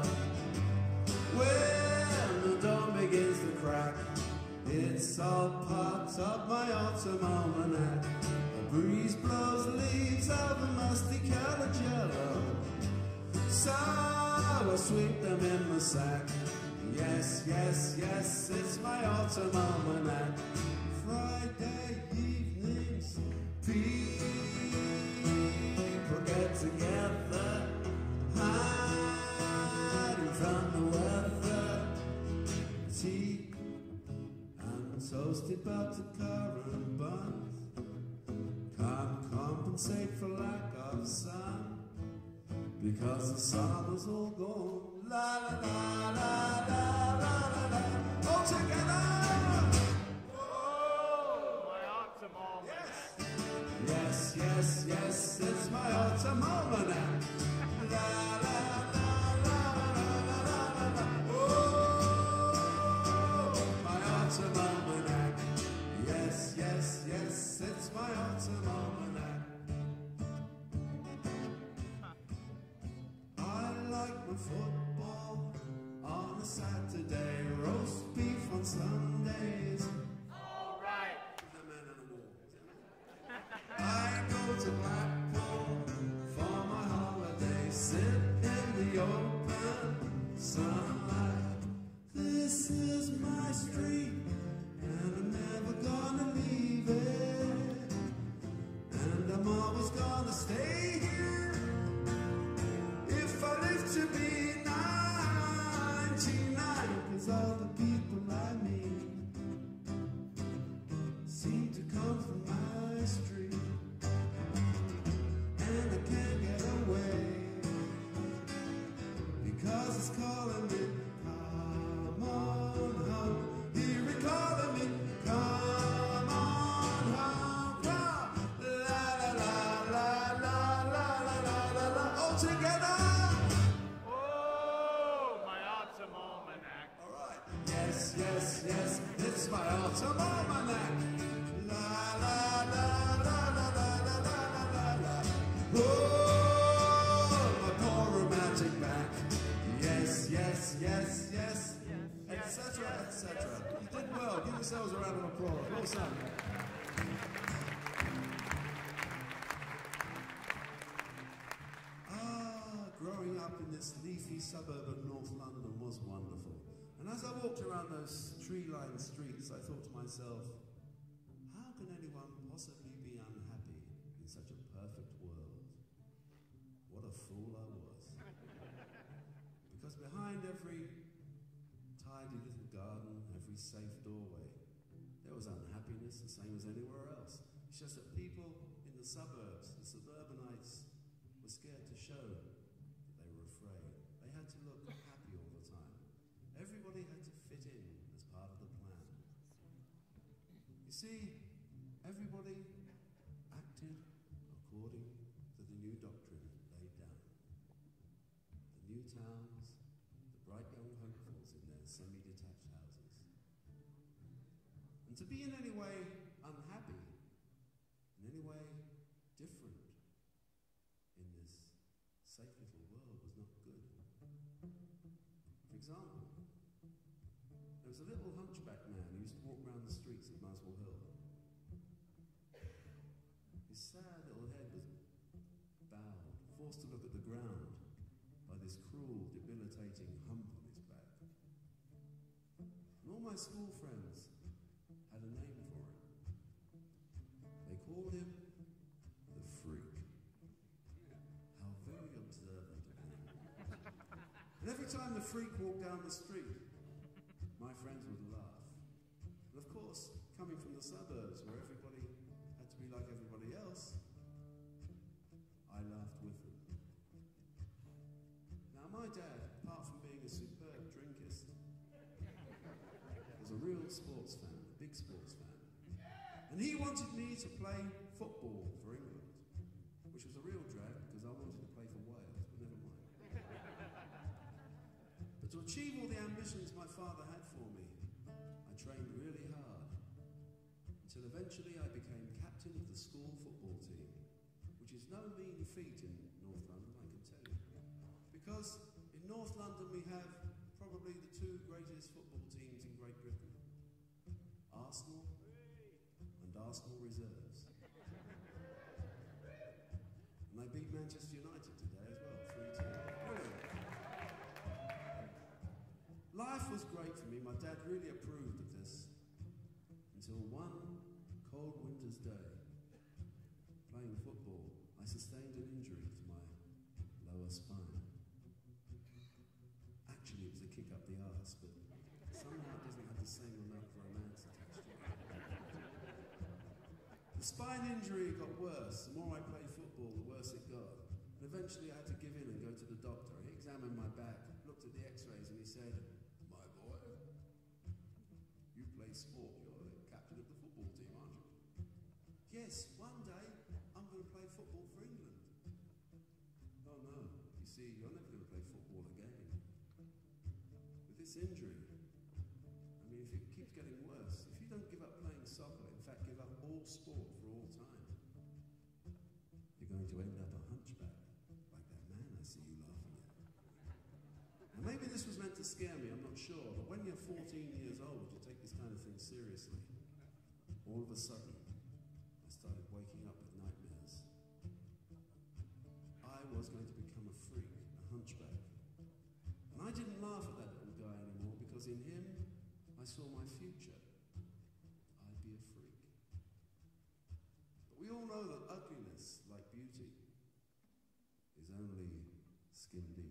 Speaker 2: When the dawn begins to crack, it's all part of my autumn almanac. A breeze blows leaves of a musty colored yellow, so I sweep them in my sack. Yes, yes, yes, it's my autumn almanac. Friday evenings, people get together, hiding from the weather. Tea and toasted buttercurrant and buns can't compensate for lack of sun, because the summer's all gone. La la la la la la la la. All together.
Speaker 3: Oh, my autumn almanac.
Speaker 2: Yes, yes, yes, it's my autumn almanac. La la la la la la la la. Oh, my autumn almanac. Yes, yes, yes, it's my autumn almanac. and football on a Saturday, roast beef on Sundays.
Speaker 3: All right.
Speaker 2: The man on the wall. I go to Blackpool for my holiday, sit in the open sunlight. This is my street, and I'm never gonna leave it. And I'm always gonna stay here if I live to be ninety-nine. Cause all the people I meet seem to come from my street, and I can't get away because it's calling me. Come on home, hear it calling me. Come on home, come. La la la la la la la la la la. All together.
Speaker 3: Oh, my autumn almanac.
Speaker 2: All right. Yes, yes, yes. It's my autumn almanac. La la la la la la la la la la. Oh, my poor romantic back. Yes, yes, yes, yes. Etc. etc. You did well. Give yourselves a round of applause. Well done. Ah, growing up in this leafy suburb of North London was wonderful. And as I walked around those tree-lined streets, I thought to myself, how can anyone possibly be unhappy in such a perfect world? What a fool I was. Because behind every tidy little garden, every safe doorway, there was unhappiness the same as anywhere else. It's just that people in the suburbs, the suburbanites, were scared to show that they were afraid. They had to look happy all the time. Everybody had to fit in as part of the plan. You see, everybody acted according to the new doctrine laid down. The new towns, the bright young hopefuls in their semi-detached houses. And to be in any way unhappy, in any way different in this safe little world was not good. For example, there was a little hunchback man who used to walk around the streets of Muswell Hill. His sad little head was bowed, forced to look at the ground by this cruel, debilitating hump on his back. And all my school friends had a name for him. They called him the Freak. How very observant of him. And every time the Freak walked down the street, my friends would laugh. And of course, coming from the suburbs where everybody had to be like everybody else, I laughed with them. Now my dad, apart from being a superb drinkist, was a real sports fan, a big sports fan. And he wanted me to play football for England, which was a real drag because I wanted to play for Wales, but never mind. But to achieve all the ambitions my father had for me, I trained really hard, until eventually I became captain of the school football team, which is no mean feat in North London, I can tell you. Because in North London we have probably the two greatest football teams in Great Britain, Arsenal and Arsenal Reserves. And they beat Manchester United today as well, three two. Brilliant. Life was great for me. My dad really approved of this. Until one cold winter's day, playing football, I sustained an injury to my lower spine. Actually, it was a kick up the arse, but somehow it doesn't have the same amount of romance attached to it. The spine injury got worse. The more I played football, the worse it got. And eventually I had to give in and go to the doctor. He examined my back, looked at the x-rays, and he said, "My boy, you play sport. You're the captain of the football team, aren't you?" "Yes, one day I'm going to play football for England." "Oh no, you see, you're never going to play football again. With this injury, I mean, if it keeps getting worse, if you don't give up playing soccer, in fact give up all sport for all time, you're going to end up a hunchback, like that man I see you laughing at." this was meant to scare me, I'm not sure. But when you're fourteen years old, you take this kind of thing seriously. All of a sudden, I started waking up with nightmares. I was going to become a freak, a hunchback. And I didn't laugh at that little guy anymore because in him, I saw my future. I'd be a freak. But we all know that ugliness, like beauty, is only skin deep.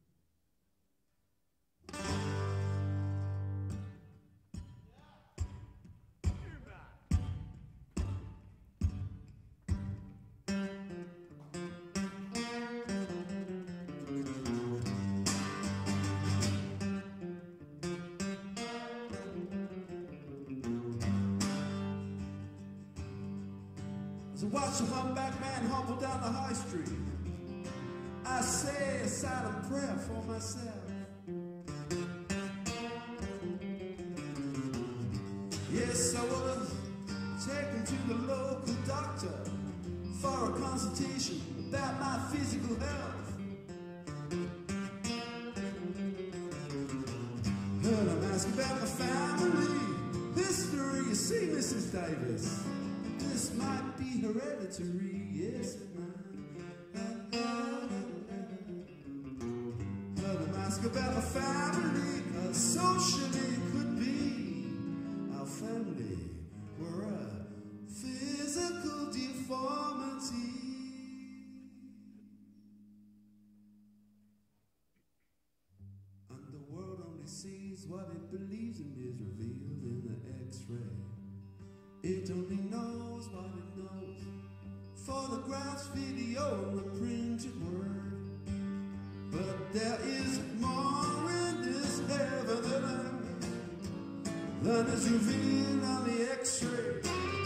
Speaker 2: So watch the humpback man hobble down the high street. I say a silent prayer for myself. Yes, I was taken to the local doctor for a consultation about my physical health. Heard him ask about my family history. You see, Missus Davies, this might be hereditary. Yes, it might. Heard him ask about my family, 'cause socially it could be our family were a physical deformity. And the world only sees what it believes and is revealed in the X-ray. It only knows what it knows. Photographs, video, and the printed word. But there is more in this heaven than, than is revealed on the X-ray.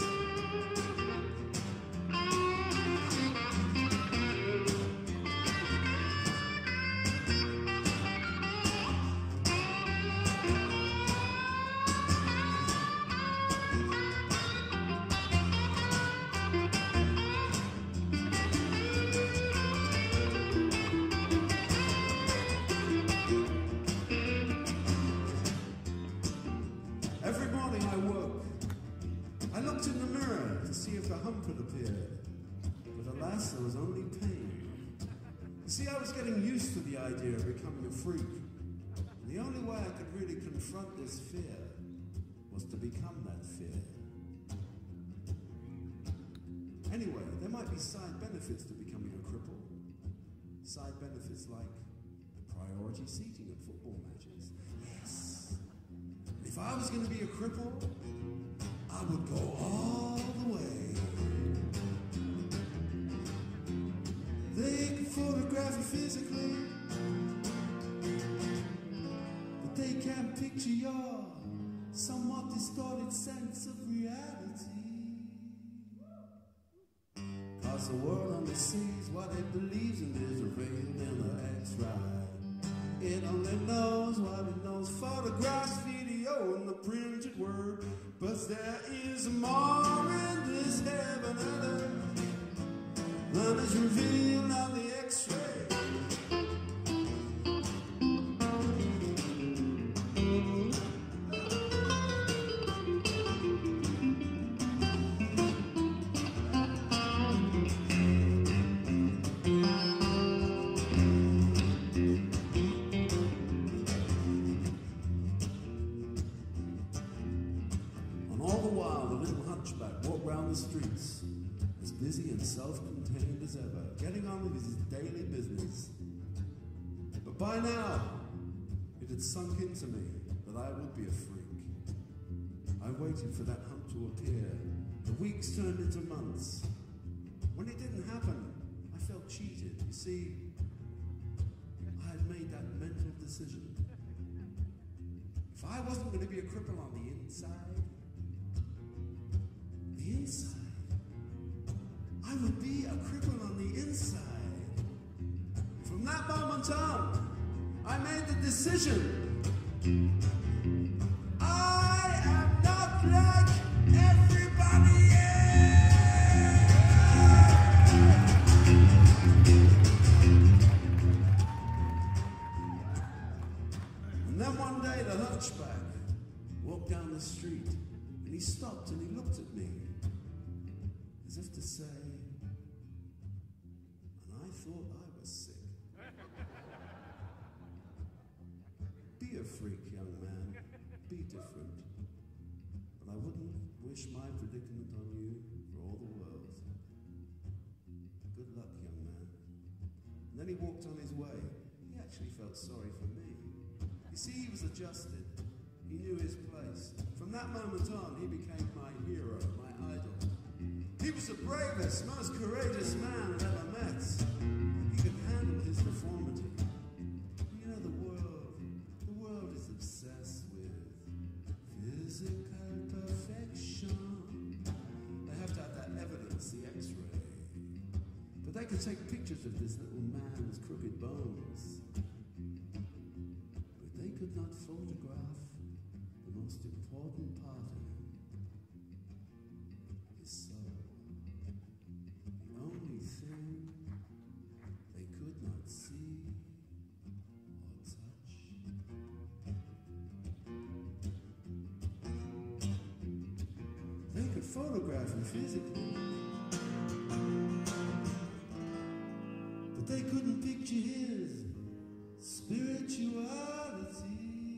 Speaker 2: Every morning I woke, I looked in the mirror to see if the hump had appeared, but alas, there was only pain. You see, I was getting used to the idea of becoming a freak, and the only way I could really confront this fear was to become that fear. Anyway, there might be side benefits to becoming a cripple. Side benefits like priority seating at football matches. Yes. If I was going to be a cripple, I would go all the way. They can photograph you physically, but they can't picture your somewhat distorted sense of reality. 'Cause the world only sees what it believes and is revealed in the X-ray. It only knows what it knows. Photographs, video, and the printed word. But there is more in this heaven and earth than is revealed on the X-ray. Walked round the streets, as busy and self-contained as ever, getting on with his daily business. But by now, it had sunk into me that I would be a freak. I waited for that hump to appear. The weeks turned into months. When it didn't happen, I felt cheated. You see, I had made that mental decision. If I wasn't going to be a cripple on the inside, the inside, I would be a cripple on the inside. From that moment on, I made the decision. I am not like everybody else. the street, and he stopped and he looked at me, as if to say, and I thought I was sick. Be a freak, young man, be different, but I wouldn't wish my predicament on you for all the world. Good luck, young man. And then he walked on his way. He actually felt sorry for me. You see, he was adjusted. He knew his place. From that moment on, he became my hero, my idol. He was the bravest, most courageous man I've ever met. He could handle his deformity. You know, the world, the world is obsessed with physical perfection. They have to have that evidence, the X-ray. But they could take pictures of this little man's crooked bones. But they could not photograph the most important part of him, his soul. The only thing they could not see or touch. They could photograph him physically, but they couldn't picture his spirituality.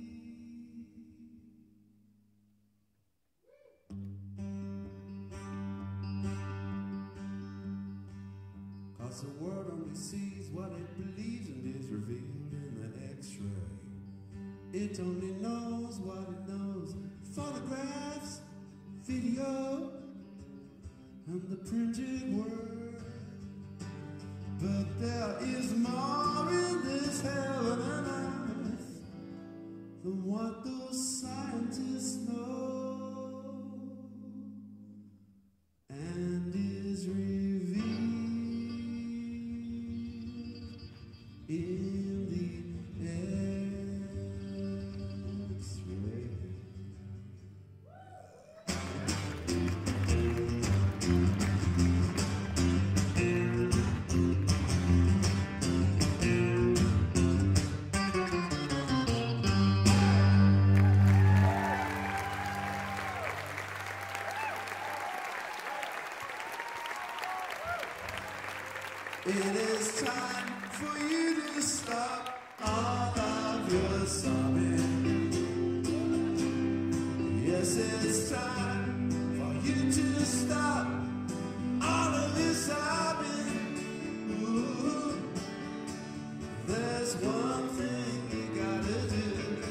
Speaker 2: Cause the world only sees what it believes and is revealed in the X-ray. It only knows what it knows. Photographs, video, and the printed word. But there is more in this heaven and earth than what those scientists know, and is revealed in the X-ray. It is time for you to stop all of your sobbing. Yes, it's time for you to stop all of this sobbing. Ooh, there's one thing you gotta do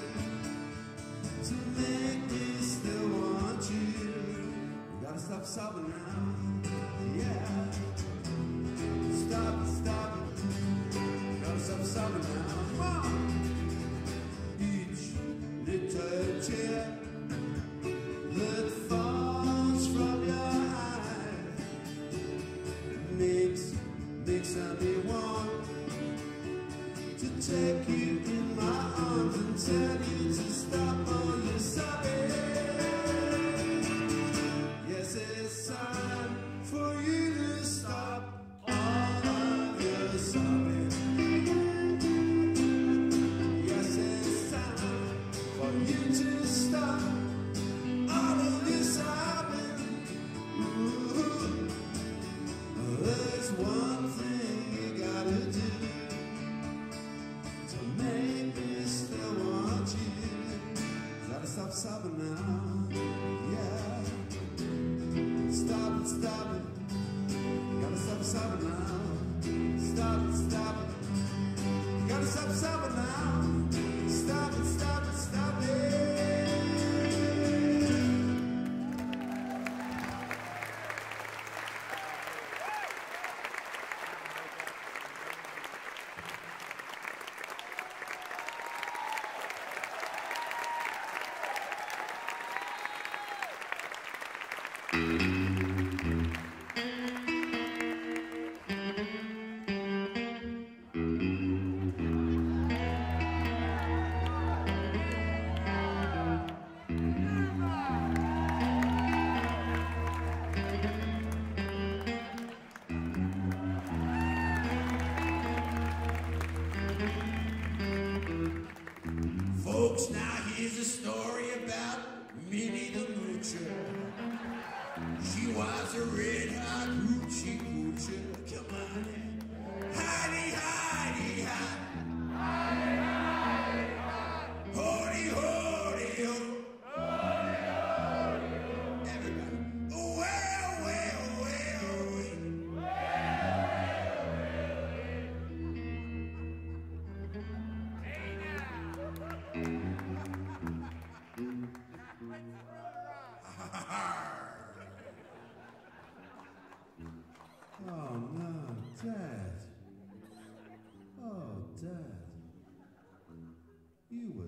Speaker 2: to make me still want you. You gotta stop sobbing now. Yeah. Stop it, stop it. Gotta stop sobbing now. Come on. Each little tear that falls from your eye makes, makes me want to take you in my arms and tell you to stop all your sobbing. Yes, it's time for you to stop sobbing. Yes, it's time for you to stop all of this sobbing. Ooh, there's one thing you gotta do to make me still want you. Gotta stop sobbing now. Yeah, stop it, stop it. Gotta stop sobbing now. Stop it, stop it. You gotta stop sobbing now. Stop it, stop it, stop it.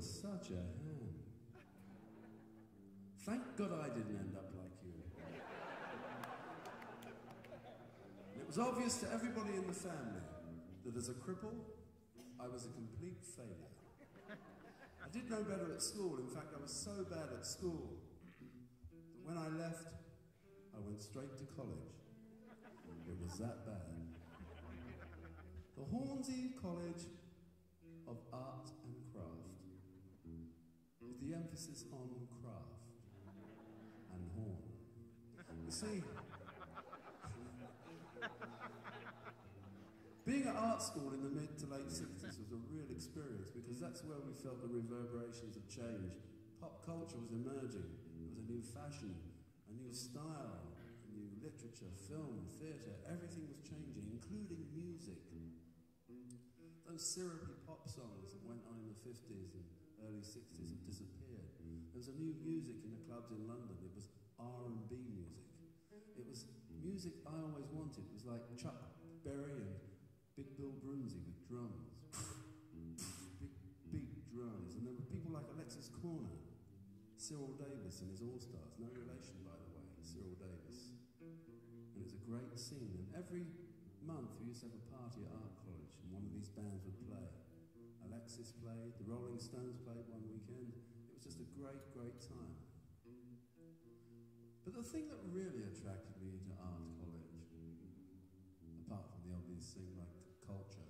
Speaker 2: was such a ham. Thank God I didn't end up like you. It was obvious to everybody in the family that as a cripple, I was a complete failure. I did no better at school. In fact, I was so bad at school that when I left, I went straight to college. It was that bad. The Hornsey College of Art and Craft, with the emphasis on craft and horn. You see, being at art school in the mid to late sixties was a real experience because that's where we felt the reverberations of change. Pop culture was emerging. There was a new fashion, a new style, a new literature, film, theatre. Everything was changing, including music. Those syrupy pop songs that went on in the fifties and early sixties have disappeared. There was a new music in the clubs in London. It was R and B music. It was music I always wanted. It was like Chuck Berry and Big Bill Brunsey with drums. big, big drums. And there were people like Alexis Corner, Cyril Davis and his All-Stars. No relation, by the way, Cyril Davis. And it was a great scene. And every month we used to have a party at art college and one of these bands would play. Alexis played, the Rolling Stones played one weekend. It was just a great, great time. But the thing that really attracted me to art college, apart from the obvious thing like culture,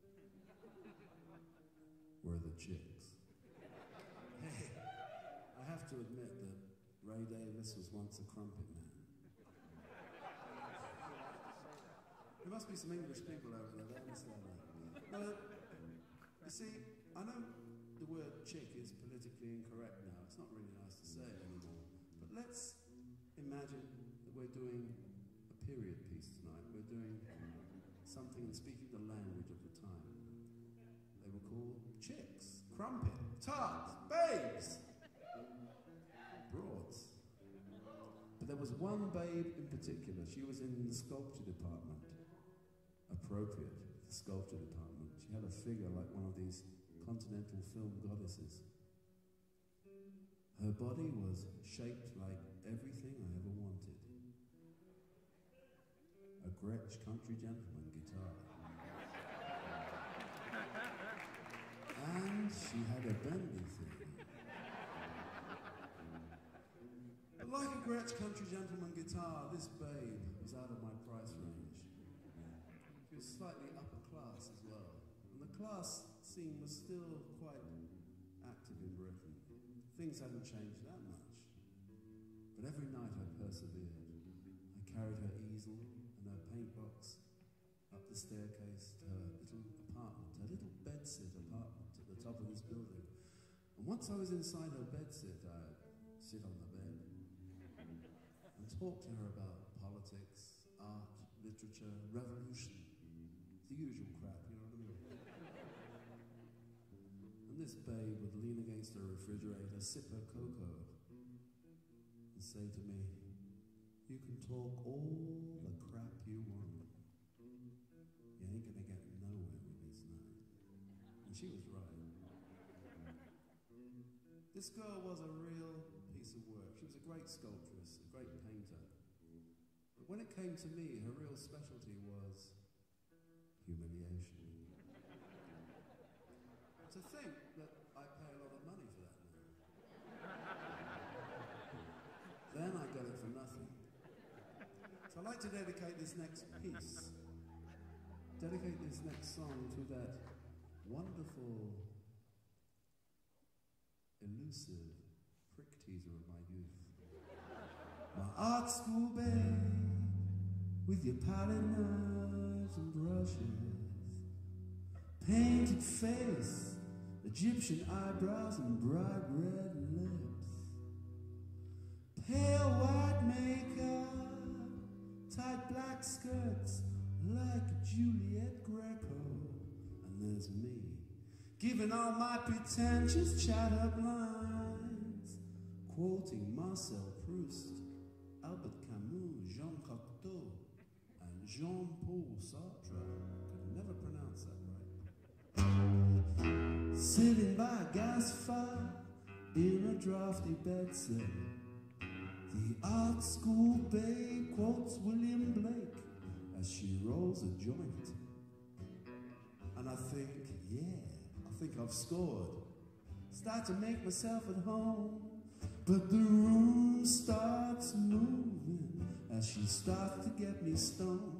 Speaker 2: were the chicks. Hey, I have to admit that Ray Davies was once a crumpet man. There must be some English people over there, they understand that. No, you see, I know the word chick is politically incorrect now. It's not really nice to say it anymore. But let's imagine that we're doing a period piece tonight. We're doing something and speaking the language of the time. They were called chicks, crumpet, tarts, babes, broads. But there was one babe in particular. She was in the sculpture department. Appropriate, the sculpture department. She had a figure like one of these continental film goddesses. Her body was shaped like everything I ever wanted. A Gretsch Country Gentleman guitar. And she had a bendy thing. But like a Gretsch Country Gentleman guitar, this babe was out of my price range. She was slightly upper class as well. And the class scene was still quite active in Britain. Things hadn't changed that much. But every night I persevered. I carried her easel and her paint box up the staircase to her little apartment, her little bedsit apartment at the top of this building. And once I was inside her bedsit, I'd sit on the bed and talk to her about politics, art, literature, revolution. The usual crap, you know what I mean? And this babe would lean against her refrigerator, sip her cocoa, and say to me, "You can talk all the crap you want. You ain't gonna get nowhere with this night." And she was right. This girl was a real piece of work. She was a great sculptress, a great painter. But when it came to me, her real specialty was humiliation. To think that I pay a lot of money for that now. Then I got it for nothing. So I'd like to dedicate this next piece, dedicate this next song to that wonderful, elusive prick teaser of my youth. My art school babe, with your palette knives and brushes, painted face, Egyptian eyebrows and bright red lips, pale white makeup, tight black skirts like Juliet Greco. And there's me, giving all my pretentious chatter lines, quoting Marcel Proust, Albert Camus, Jean Cocteau, and Jean-Paul Sartre. Could never pronounce that right. sitting by a gas fire in a drafty bedsit. The art school babe quotes William Blake as she rolls a joint. And I think, yeah, I think I've scored. Start to make myself at home, but the room starts moving as she starts to get me stoned.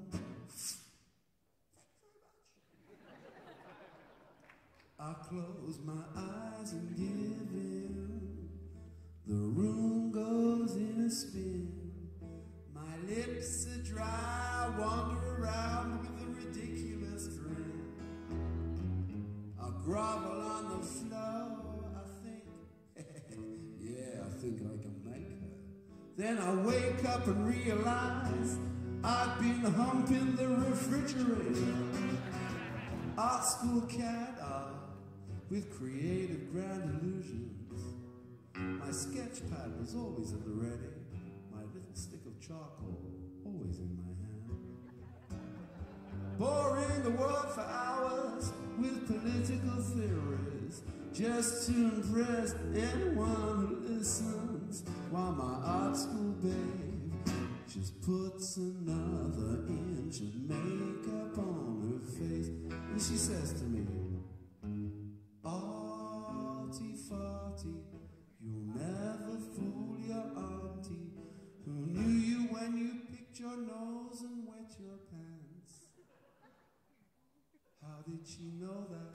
Speaker 2: I close my eyes and give in. The room goes in a spin. My lips are dry, I wander around with a ridiculous grin. I grovel on the floor, I think, yeah, I think I can make her. Then I wake up and realize I've been humping the refrigerator. Art school cat art with creative grand illusions. My sketch pad was always at the ready. My little stick of charcoal always in my hand. Boring the world for hours with political theories, just to impress anyone who listens, while my art school babe just puts another inch of makeup on her face. And she says to me, "Arty farty, you'll never fool your auntie, who knew you when you picked your nose and wet your pants." How did she know that?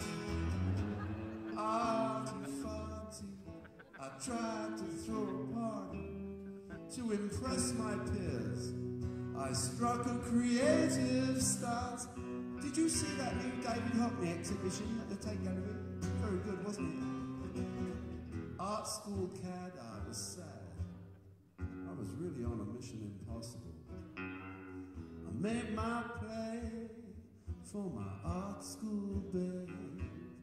Speaker 2: Arty farty, I tried to throw a party to impress my peers. I struck a creative stance. Did you see that new David Hockney exhibition at the Tate Gallery? Very good, wasn't it? Art school cad, I was sad. I was really on a mission impossible. I made my play for my art school babe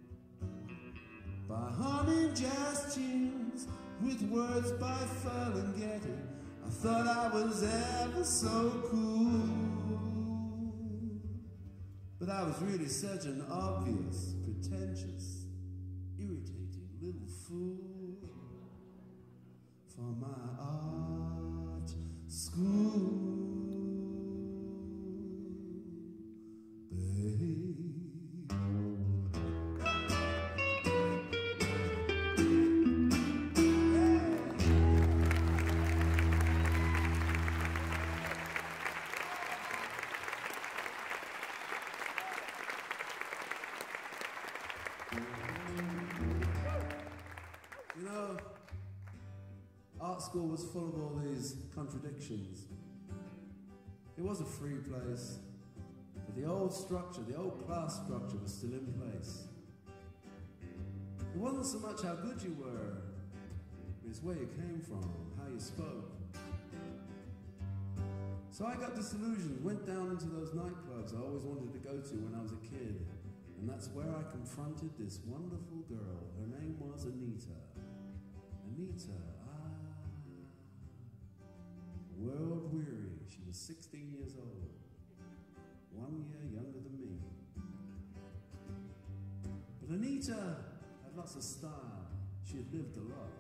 Speaker 2: by humming jazz tunes with words by Ferlinghetti. I thought I was ever so cool, but I was really such an obvious, pretentious, irritating little fool for my art school babe. You know, art school was full of all these contradictions. It was a free place, but the old structure, the old class structure was still in place. It wasn't so much how good you were, it's where you came from, how you spoke. So I got disillusioned, went down into those nightclubs I always wanted to go to when I was a kid. And that's where I confronted this wonderful girl. Her name was Anita. Anita, ah, world weary. She was sixteen years old, one year younger than me. But Anita had lots of style. She had lived a lot.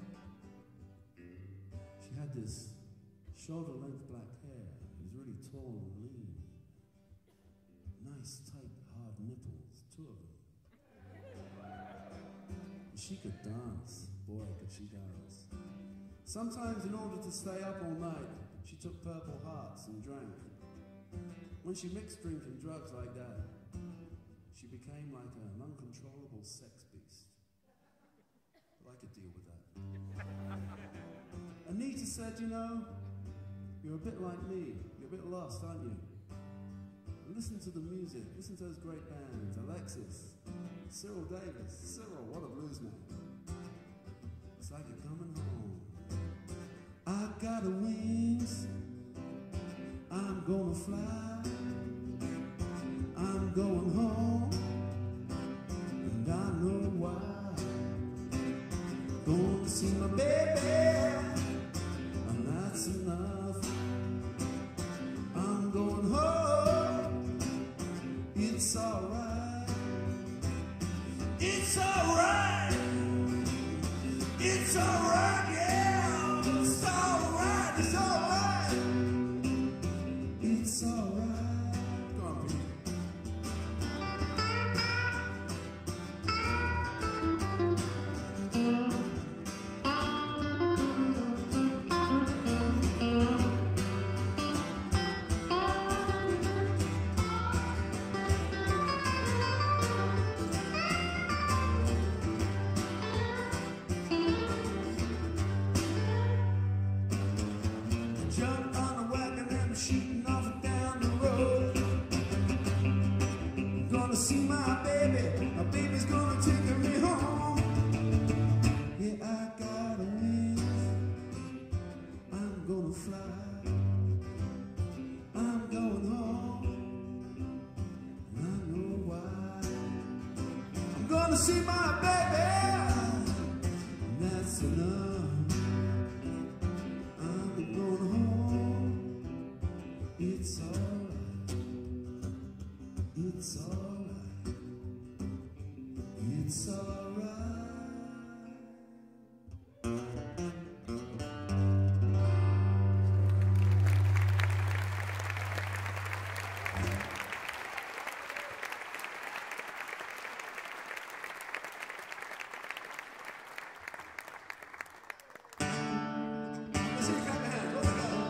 Speaker 2: She had this shoulder-length black hair. It was really tall and lean. Nice, tight, hard nipples, two of them. And she could dance. Boy, could she dance. Sometimes in order to stay up all night, she took Purple Hearts and drank. When she mixed drink and drugs like that, she became like an uncontrollable sex beast. But I could deal with that. Anita said, you know, you're a bit like me. You're a bit lost, aren't you? Listen to the music. Listen to those great bands. Alexis, Cyril Davies. Cyril, what a blues man. It's like you're coming home. I got a wings. I'm gonna fly. I'm going home. And I know why. Going to see my baby. And that's enough. I'm going home. It's alright. It's alright.
Speaker 1: It's alright, yeah, it's alright, it's alright. It's alright. Go on, Pete. Jumped on a wagon and I'm shooting off down the road. Gonna see my baby, my baby's gonna take me home. Yeah, I got a wings, I'm gonna fly. I'm going home, and I know why. I'm gonna see my baby, and that's enough. It's alright, it's alright, it's alright. Let's see, clap your hands, let's go.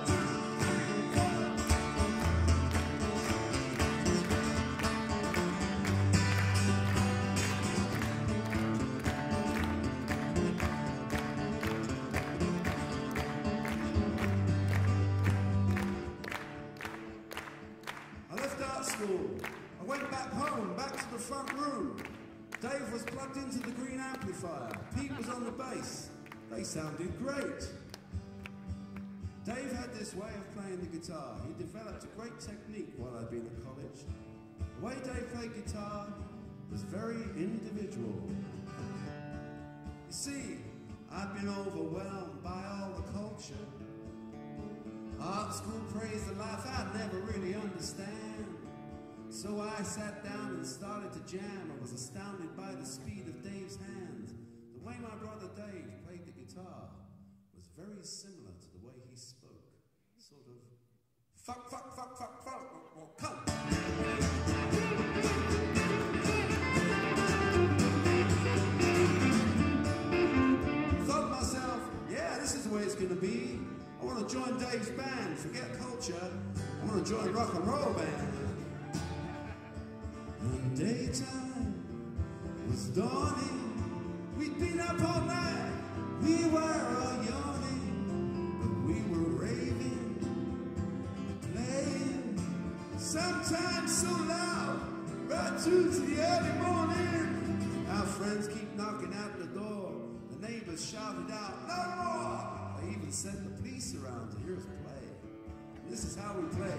Speaker 1: School. I went back home, back to the front room. Dave was plugged into the green amplifier. Pete was on the bass. They sounded great. Dave had this way of playing the guitar. He developed a great technique while I'd been at college. The way Dave played guitar was very individual. You see, I'd been overwhelmed by all the culture. Art school praised a life I'd never really understand. So I sat down and started to jam. I was astounded by the speed of Dave's hands. The way my brother Dave played the guitar was very similar to the way he spoke. Sort of, fuck, fuck, fuck, fuck, fuck, or come. Thought to myself, yeah, this is the way it's going to be. I want to join Dave's band, forget culture. I want to join rock and roll band. And daytime was dawning. We'd been up all night. We were all yawning, but we were raving, playing. Sometimes so loud, right through to the early morning. Our friends keep knocking at the door. The neighbors shouted out, "No more!" They even sent the police around to hear us play. This is how we play.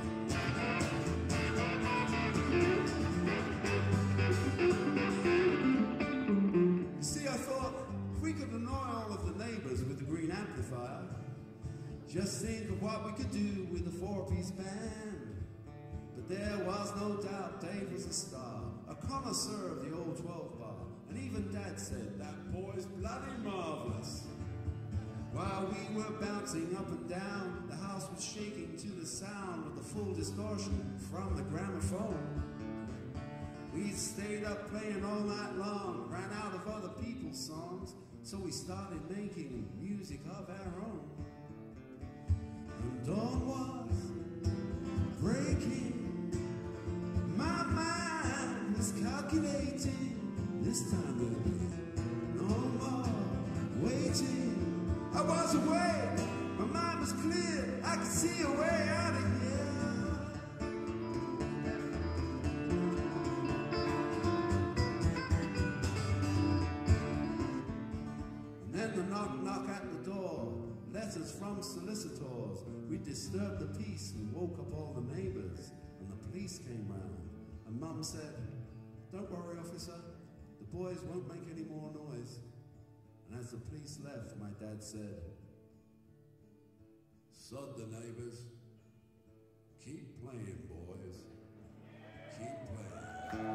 Speaker 1: See, I thought, if we could annoy all of the neighbors with the green amplifier, just think of what we could do with a four-piece band. But there was no doubt Dave was a star, a connoisseur of the old twelve bar, and even Dad said, that boy's bloody marvelous. While we were bouncing up and down, the house was shaking to the sound of the full distortion from the gramophone. We stayed up playing all night long, ran out of other people's songs, so we started making music of our own. And dawn was breaking, my mind was calculating, this time there'll be no more waiting. I was awake, my mind was clear, I could see a way out of here. And then the knock knock at the door, letters from solicitors. We disturbed the peace and woke up all the neighbors, and the police came round. And Mum said, "Don't worry, officer, the boys won't make any more noise." And as the police left, my dad said, "Sod the neighbors. Keep playing, boys. Keep playing."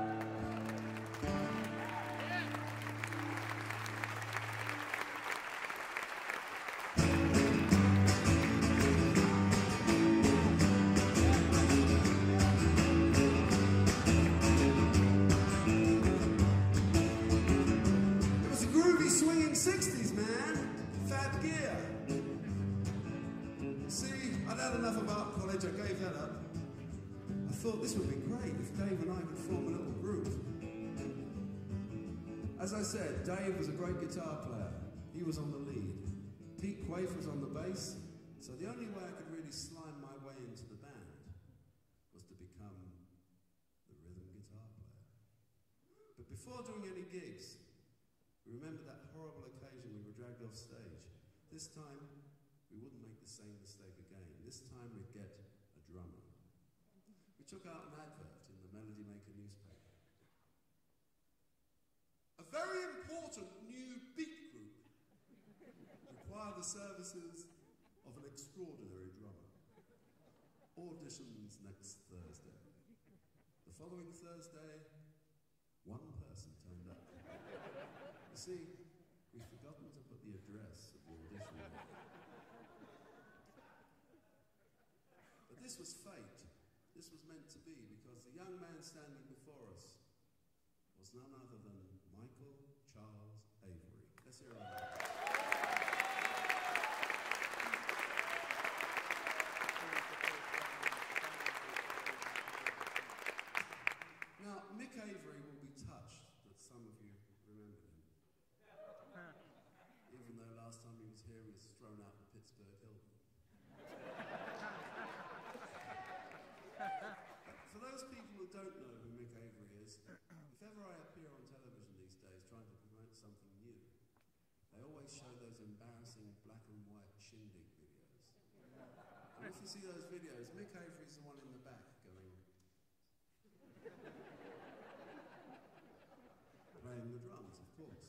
Speaker 2: that up, I thought this would be great if Dave and I could form a little group. As I said, Dave was a great guitar player. He was on the lead. Pete Quaife was on the bass. So the only way I could really slime my way into the band was to become the rhythm guitar player. But before doing any gigs, we remembered that horrible occasion we were dragged off stage. This time, we wouldn't make the same mistake again. This time we'd get a drummer. We took out an advert in the Melody Maker newspaper. A very important new beat group require the services of an extraordinary drummer. Auditions next Thursday. The following Thursday, one person turned up. You see, we'd forgotten to put the address of the audition in. But this was fate. This was meant to be, because the young man standing before us was none other than Michael Charles Avery. Let's hear it. Now, Mick Avery will be touched that some of you remember him. Even though last time he was here, he was thrown out of Pittsburgh Hill. For those people who don't know who Mick Avery is, if ever I appear on television these days trying to promote something new, they always show those embarrassing black and white shindig videos. And if you see those videos, Mick Avery's the one in the back going, playing the drums, of course.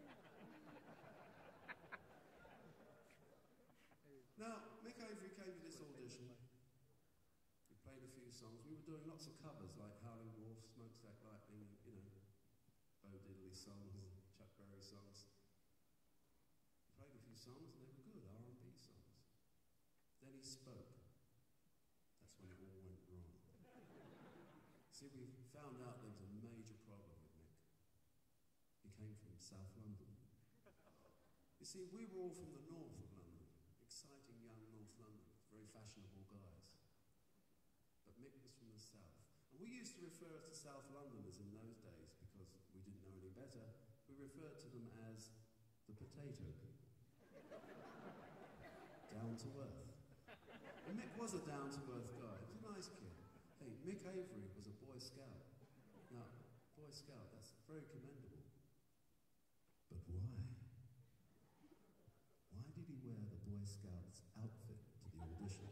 Speaker 2: Now, Mick Avery came to this audition. We played a few songs. We were doing lots of covers like Howling Wolf, Smokestack Lightning, you know, Bo Diddley songs, Chuck Berry songs. We played a few songs and they were good, R and B songs. Then he spoke. That's when it all went wrong. See, we found out there was a major problem with Mick. He came from South London. You see, we were all from the north of London, exciting young North Londoners, very fashionable guys. But Mick was from the south. And we used to refer to South Londoners in those days, because we didn't know any better, we referred to them as the potato people. Down to earth. And Mick was a down to earth guy. He was a nice kid. Hey, Mick Avery was a Boy Scout. Now, Boy Scout, that's very commendable. But why? Why did he wear the Boy Scout's outfit to the audition?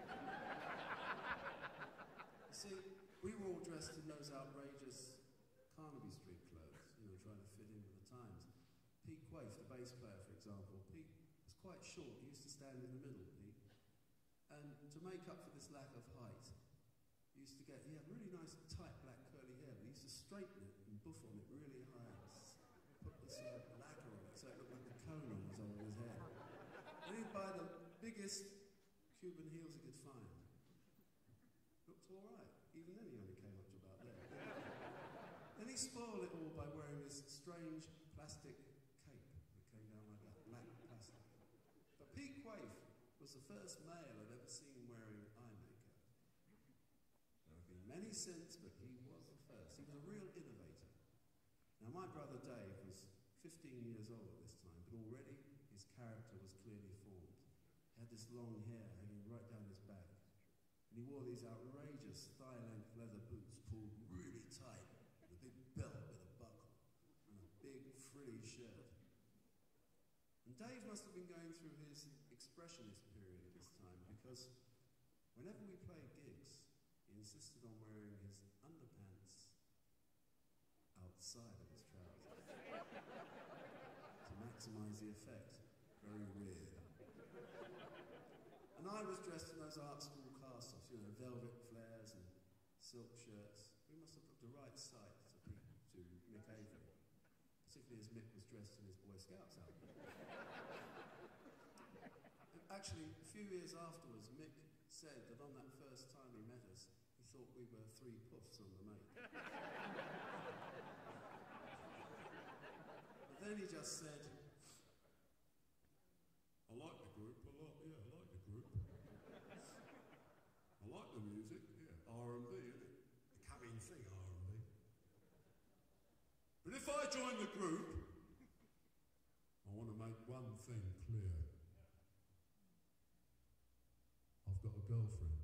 Speaker 2: See, we were all dressed in those outrageous Carnaby Street clothes, you know, trying to fit in with the times. Pete Quaife, the bass player, for example, Pete was quite short. He used to stand in the middle, Pete. And to make up for this lack of height, he used to get, he had really nice, tight, black, curly hair, but he used to straighten it and buff on it really high. Put this uh, lacquer on it so it looked like a cone on his, on his head. And he'd buy the biggest Cuban heels he could find. Looked all right. Even then he only came up to about there. Then he spoiled it all by wearing this strange plastic cape that came down like that, black plastic. But Pete Quaife was the first male I've ever seen wearing eye makeup. There have been many since, but he was the first. He was a real innovator. Now my brother Dave was fifteen years old at this time, but already his character was clearly formed. He had this long hair hanging right down his back. And he wore these outrageous thigh-length leather boots pulled really tight, with a big belt with a buckle, and a big frilly shirt. And Dave must have been going through his expressionist period at this time, because whenever we played gigs, he insisted on wearing his underpants outside of his trousers to maximize the effect. Very weird. And I was dressed in those art school castles, you know, velvet flares and silk shirts. We must have looked the right sight to, Pete, to Mick Avery, particularly as Mick was dressed in his Boy Scouts outfit. Actually, a few years afterwards, Mick said that on that first time he met us, he thought we were three puffs on the mate. But then he just said, I like the group a lot, yeah, I like the group. I like the music. I join the group, I want to make one thing clear. I've got a girlfriend.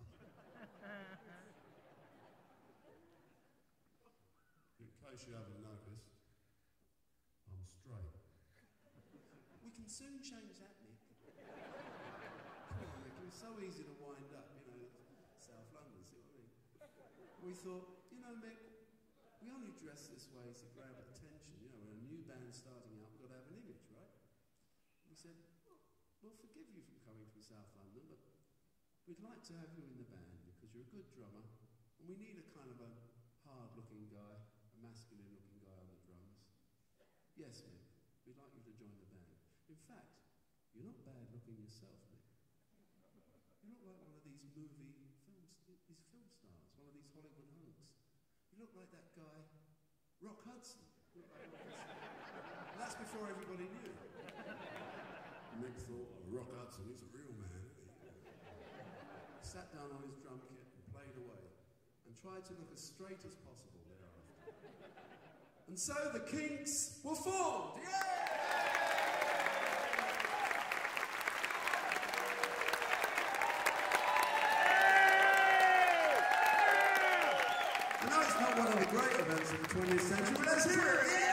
Speaker 2: In case you haven't noticed, I'm straight. We can soon change that, Nick. Come on, Nick, it was so easy to wind up, you know, South London, see what I mean? We thought, you know, Mick, we only dress this way to grab attention. You know, when a new band starting out, we've got to have an image, right? We said, well, we'll forgive you from coming from South London, but we'd like to have you in the band because you're a good drummer, and we need a kind of a hard-looking guy, a masculine-looking guy on the drums. Yes, Mick, we'd like you to join the band. In fact, you're not bad-looking yourself, Mick. You look like one of these movie films, these film stars, one of these Hollywood hunks. You look like that guy, Rock Hudson. You look like Rock Hudson. That's before everybody knew. Mick thought, oh, Rock Hudson, he's a real man, isn't he? Sat down on his drum kit and played away, and tried to look as straight as possible thereafter. And so the Kinks were formed! Yay! One of the great events of the twentieth century, but let's hear it! Yeah!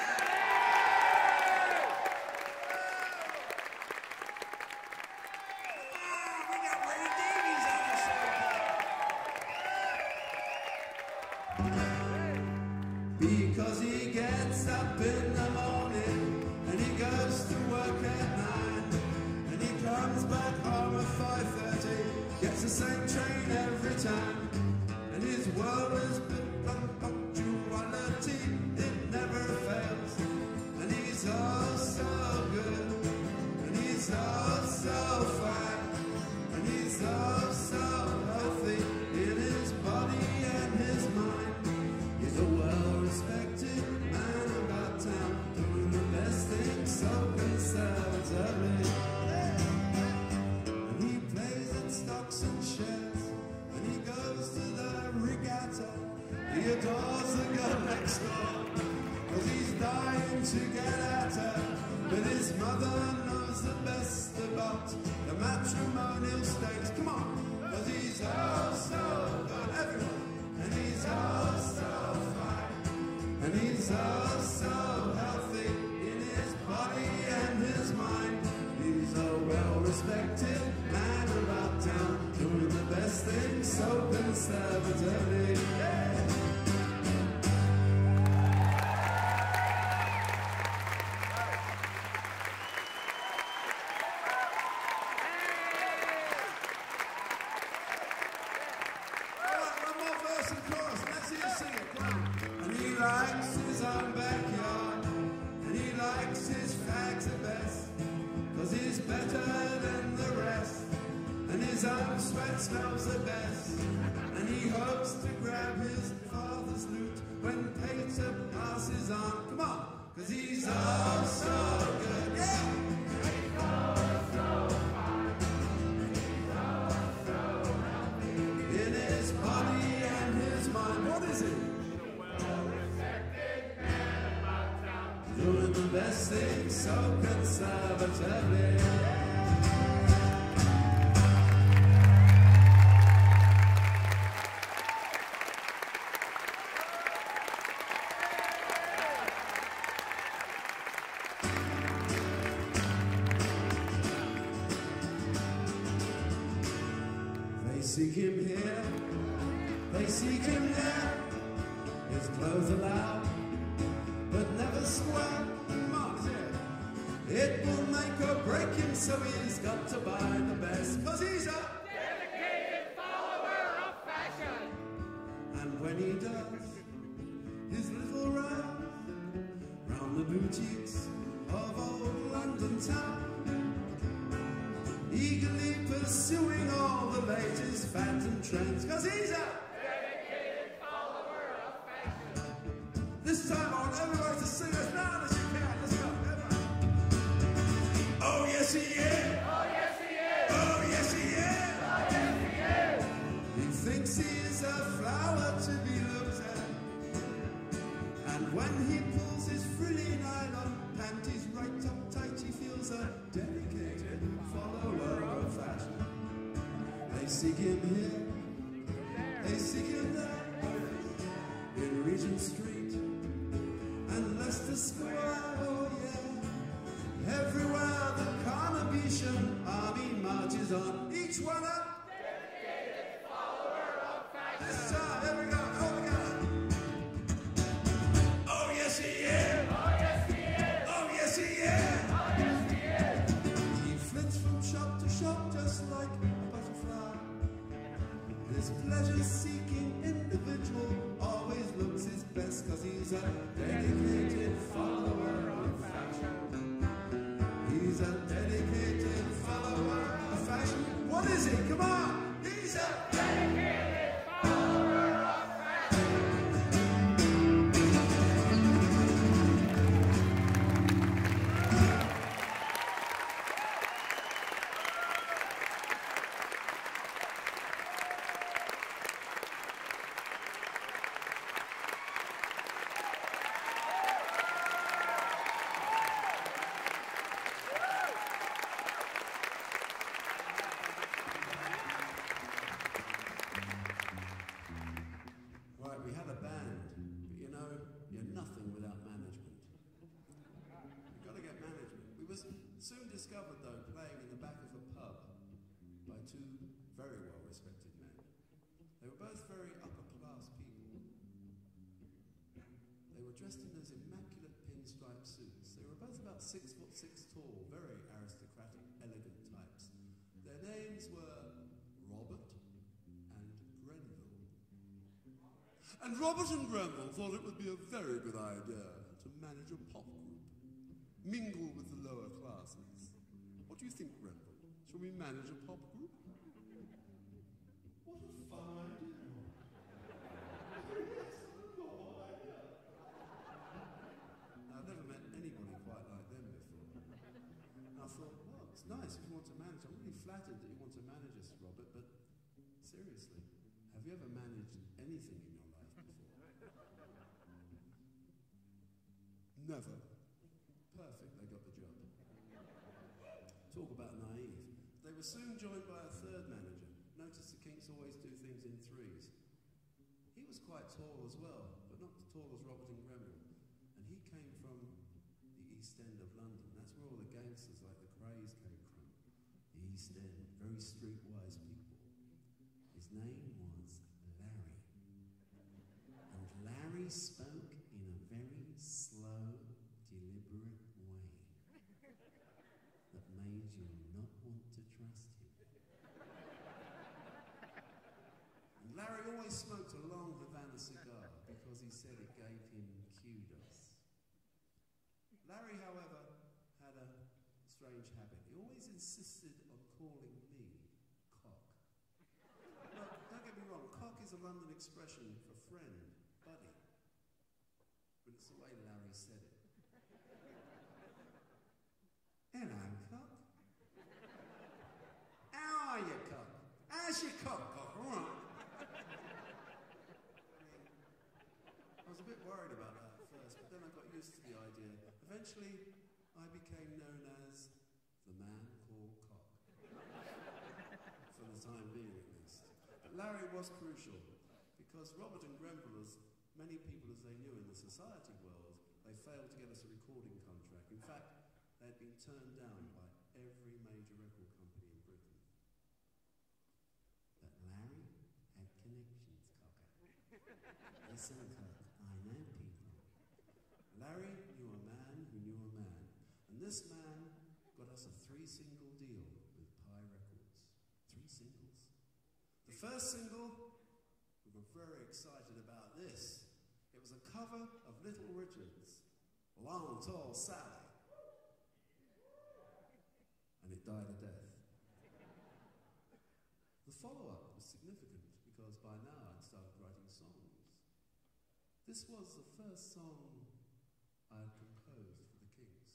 Speaker 2: Oh, we got Ray Davies on the show. Because he gets up in the morning and he goes to work at nine and he comes back home at five thirty, gets the same train every time, and his world is built it never fails, and he's oh so good, and he's oh so fine, and he's oh so healthy in his body and his mind. He's a well-respected man about town, doing the best thing so conservatively. And he plays in stocks and shares, and he goes to the regatta. He adores the girl next door, cause he's dying to get at her. But his mother knows the best about the matrimonial stakes. Come on, cause he's oh so good, everyone. And he's oh so fine, and he's oh so healthy in his body and his mind. He's a well-respected man about town, doing the best thing so conservatively. Yeah. Smells the best, and he hopes to grab his father's loot when Peter passes on. Come on, cause he's oh so good, yeah! He's oh so fine, he's oh so healthy in his body and his mind. What is it? A well-respected man about town, doing the best thing so conservatively. Seek him here, they seek him there. His clothes are loud, but never square. And Mark's here. It will make or break him, so he's got to buy the best. Cause he's a
Speaker 3: dedicated follower of fashion.
Speaker 2: And when he does his little round round the boutiques of old London town, eagerly pursuing all the latest fads and trends, cause he's a
Speaker 3: dedicated follower of fashion.
Speaker 2: This time I want everybody to sing as loud as you can. Let's go, everybody. Oh yes he is.
Speaker 3: Oh yes he is.
Speaker 2: Oh yes he is.
Speaker 3: Oh yes he is.
Speaker 2: He thinks he is a flower to be looked at, and when he pulls his fruit a dedicated follower of fashion. They seek him here, they seek him there, in Regent Street and Leicester Square, oh yeah. Everywhere the Carnabetian army marches on, each one a dedicated follower of fashion. This time, here we go, all together. Oh yes he is! Oh yes he is! Oh yes he is! Oh yes he is! He flits from shop to shop just like a butterfly. This pleasure-seeking individual always looks his best cause he's a dedicated follower of fashion. He's a dedicated follower of fashion. What is he? Come on! He's a dedicated follower of fashion. Right, we had a band, but you know, you're nothing without management. You've got to get management. We was soon discovered, though, playing in the back of a pub by two very well-respected men. They were both very upper-class people. They were dressed in those immaculate pinstripe suits. They were both about six foot six tall, very aristocratic, elegant types. Their names were Robert and Grenville. And Robert and Grenville thought it would be a very good idea to manage a pop group, mingle with the lower classes. What do you think, Grenville? Shall we manage a pop group? What a fun idea! I've never met anybody quite like them before. And I thought, well, it's nice if you want to manage. I'm really flattered that you want to manage us, Robert, but seriously, have you ever managed anything in your life before? Never. Perfect, they got the job. Talk about naive. They were soon joined by a third manager. Notice the Kinks always do things in threes. He was quite tall as well, but not as tall as Robert and Grenville. And he came from the East End of London. That's where all the gangsters like the Krays came from. The East End, very streetwise people. His name was Larry. And Larry spoke in a very slow, deliberate way that made you not want to trust him. And Larry always smoked a long Havana cigar because he said it gave him kudos. Larry, however, had a strange habit. He always insisted on calling me cock. No, don't get me wrong, cock is a London expression for friend, buddy. But it's the way Larry said it. Hello, cock. How are you, cock? How's your cock, cock? All right. I was a bit worried about that at first, but then I got used to the idea. Eventually, I became known as the man called Cock. For the time being, at least. But Larry was crucial, because Robert and Grenville, as many people as they knew in the society world, they failed to get us a recording contract. In fact, they had been turned down by every major record company in Britain. But Larry had connections, Cocker. Listen, Cock, I know people. Larry knew a man who knew a man. And this man got us a three-single deal with Pie Records. Three singles. The first single, we were very excited about this. It was a cover of Little Richard's Long Tall Sally. And it died a death. The follow-up was significant because by now I'd started writing songs. This was the first song I had composed for the Kinks.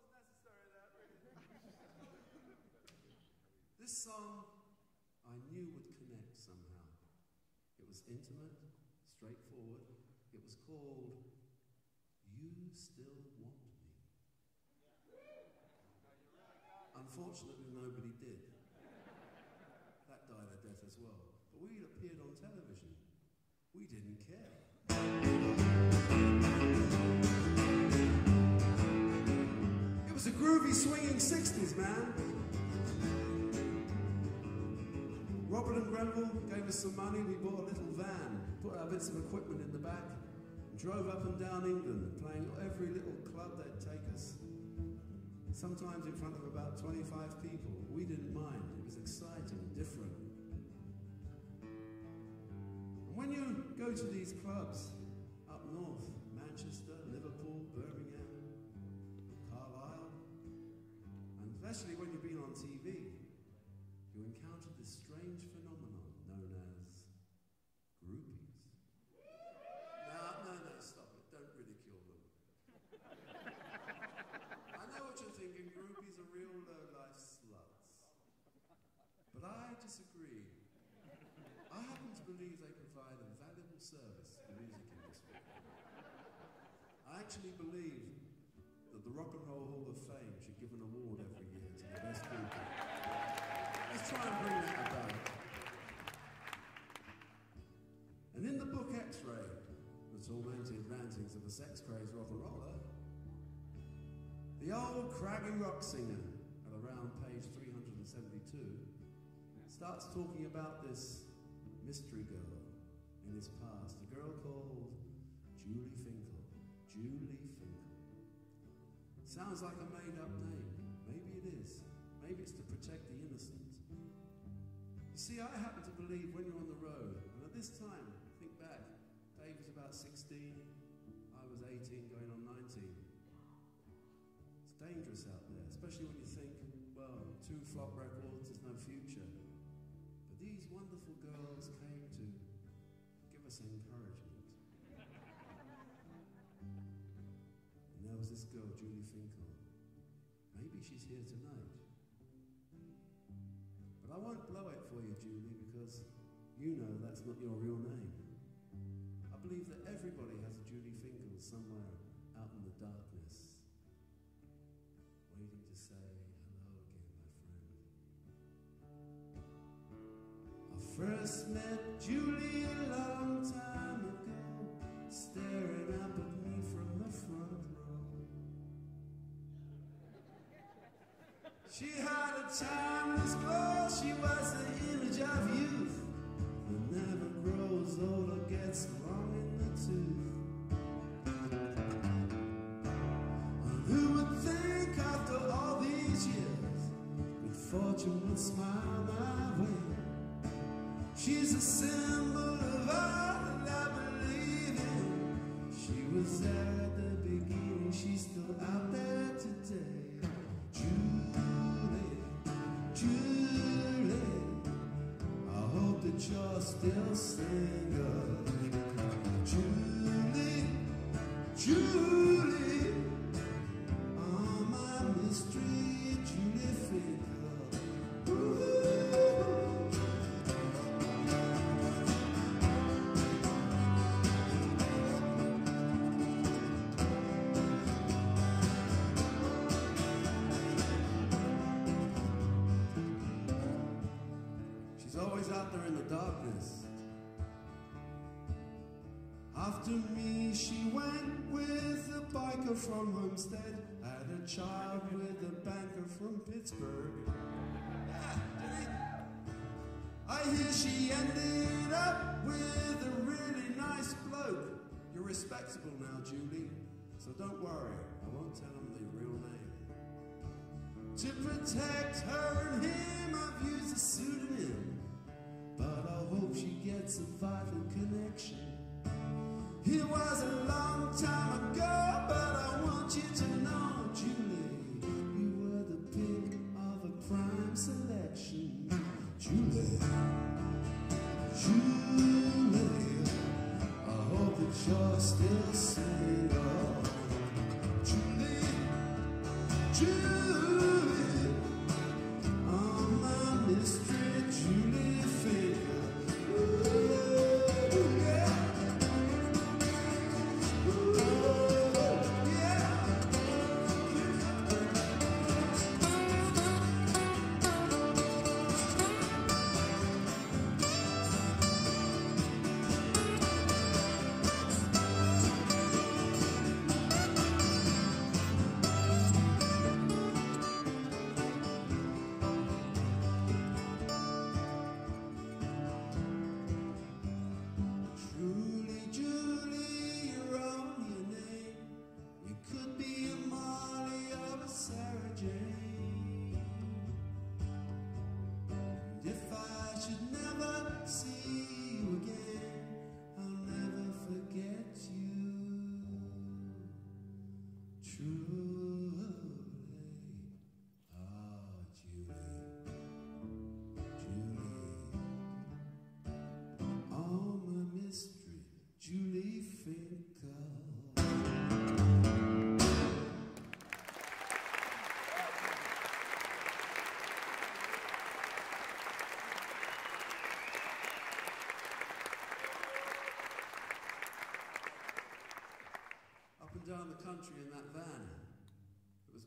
Speaker 2: This song I knew was intimate, straightforward. It was called You Still Want Me. Unfortunately, nobody did. That died a death as well. But we appeared on television. We didn't care. It was a groovy, swinging sixties, man. Robert and Grenville gave us some money. We bought a little van, put our bits of equipment in the back, and drove up and down England, playing every little club they'd take us. Sometimes in front of about twenty-five people. We didn't mind. It was exciting, different. And when you go to these clubs up north, Manchester, Liverpool, Birmingham, Carlisle, and especially when you've been on T V, you encounter this strange phenomenon known as groupies. No, no, no, stop it. Don't ridicule them. I know what you're thinking. Groupies are real low-life sluts. But I disagree. I happen to believe they provide a valuable service to the music industry. I actually believe that the Rock and Roll Hall of Fame should give an award every year to the best groupie. Let's try and bring that about. And in the book X-Ray, The Tormented Rantings of a Sex-Crazed Rock and Roller, the old craggy rock singer, at around page three hundred seventy-two, starts talking about this mystery girl in his past, a girl called Julie Finkel. Julie Finkel. Sounds like a made-up name. Maybe it is. Maybe it's to protect the innocent. You see, I happen to believe when you're on the road, and at this time, think back, Dave was about sixteen, I was eighteen, going on nineteen. It's dangerous out there, especially when you think, well, two flop records, there's no future. But these wonderful girls came to give us encouragement. And there was this girl, Julie Finkel. Maybe she's here tonight. But I won't blow it for you, Julie, because you know that's not your real name. I believe that everybody has a Julie Finkel somewhere out in the darkness, waiting to say hello again, my friend. I first met Julie a long time ago, staring up at me from the front row. She had a timeless glow, she was the image of youth that never grows old or gets long in the tooth. And who would think after all these years good fortune would smile my way? She's a symbol of all that I believe in. She was there at the beginning, she's still out there today. Julie, Julie, I hope that you're still single. Julie, Julie, oh my mystery, Julie Finkel. Ooh. Always out there in the darkness. After me, she went with a biker from Homestead, had a child with a banker from Pittsburgh. Yeah, I hear she ended up with a really nice bloke. You're respectable now, Julie, so don't worry, I won't tell him the real name. To protect her and him, I've used a pseudonym. But I hope she gets a vital connection. It was a long time ago, but I want you to know, Julie, you were the pick of a prime selection. Julie, Julie, I hope that you're still single. Julie, Julie, oh my mystery, Julie.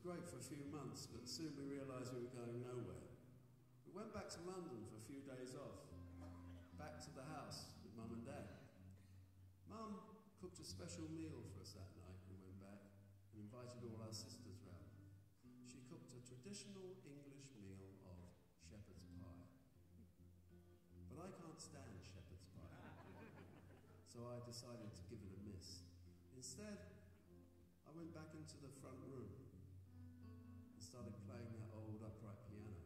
Speaker 2: great for a few months, but soon we realised we were going nowhere. We went back to London for a few days off, back to the house with Mum and Dad. Mum cooked a special meal for us that night we went back and invited all our sisters round. She cooked a traditional English meal of shepherd's pie. But I can't stand shepherd's pie, so I decided to give it a miss. Instead, I went back into the front room and started playing that old upright piano.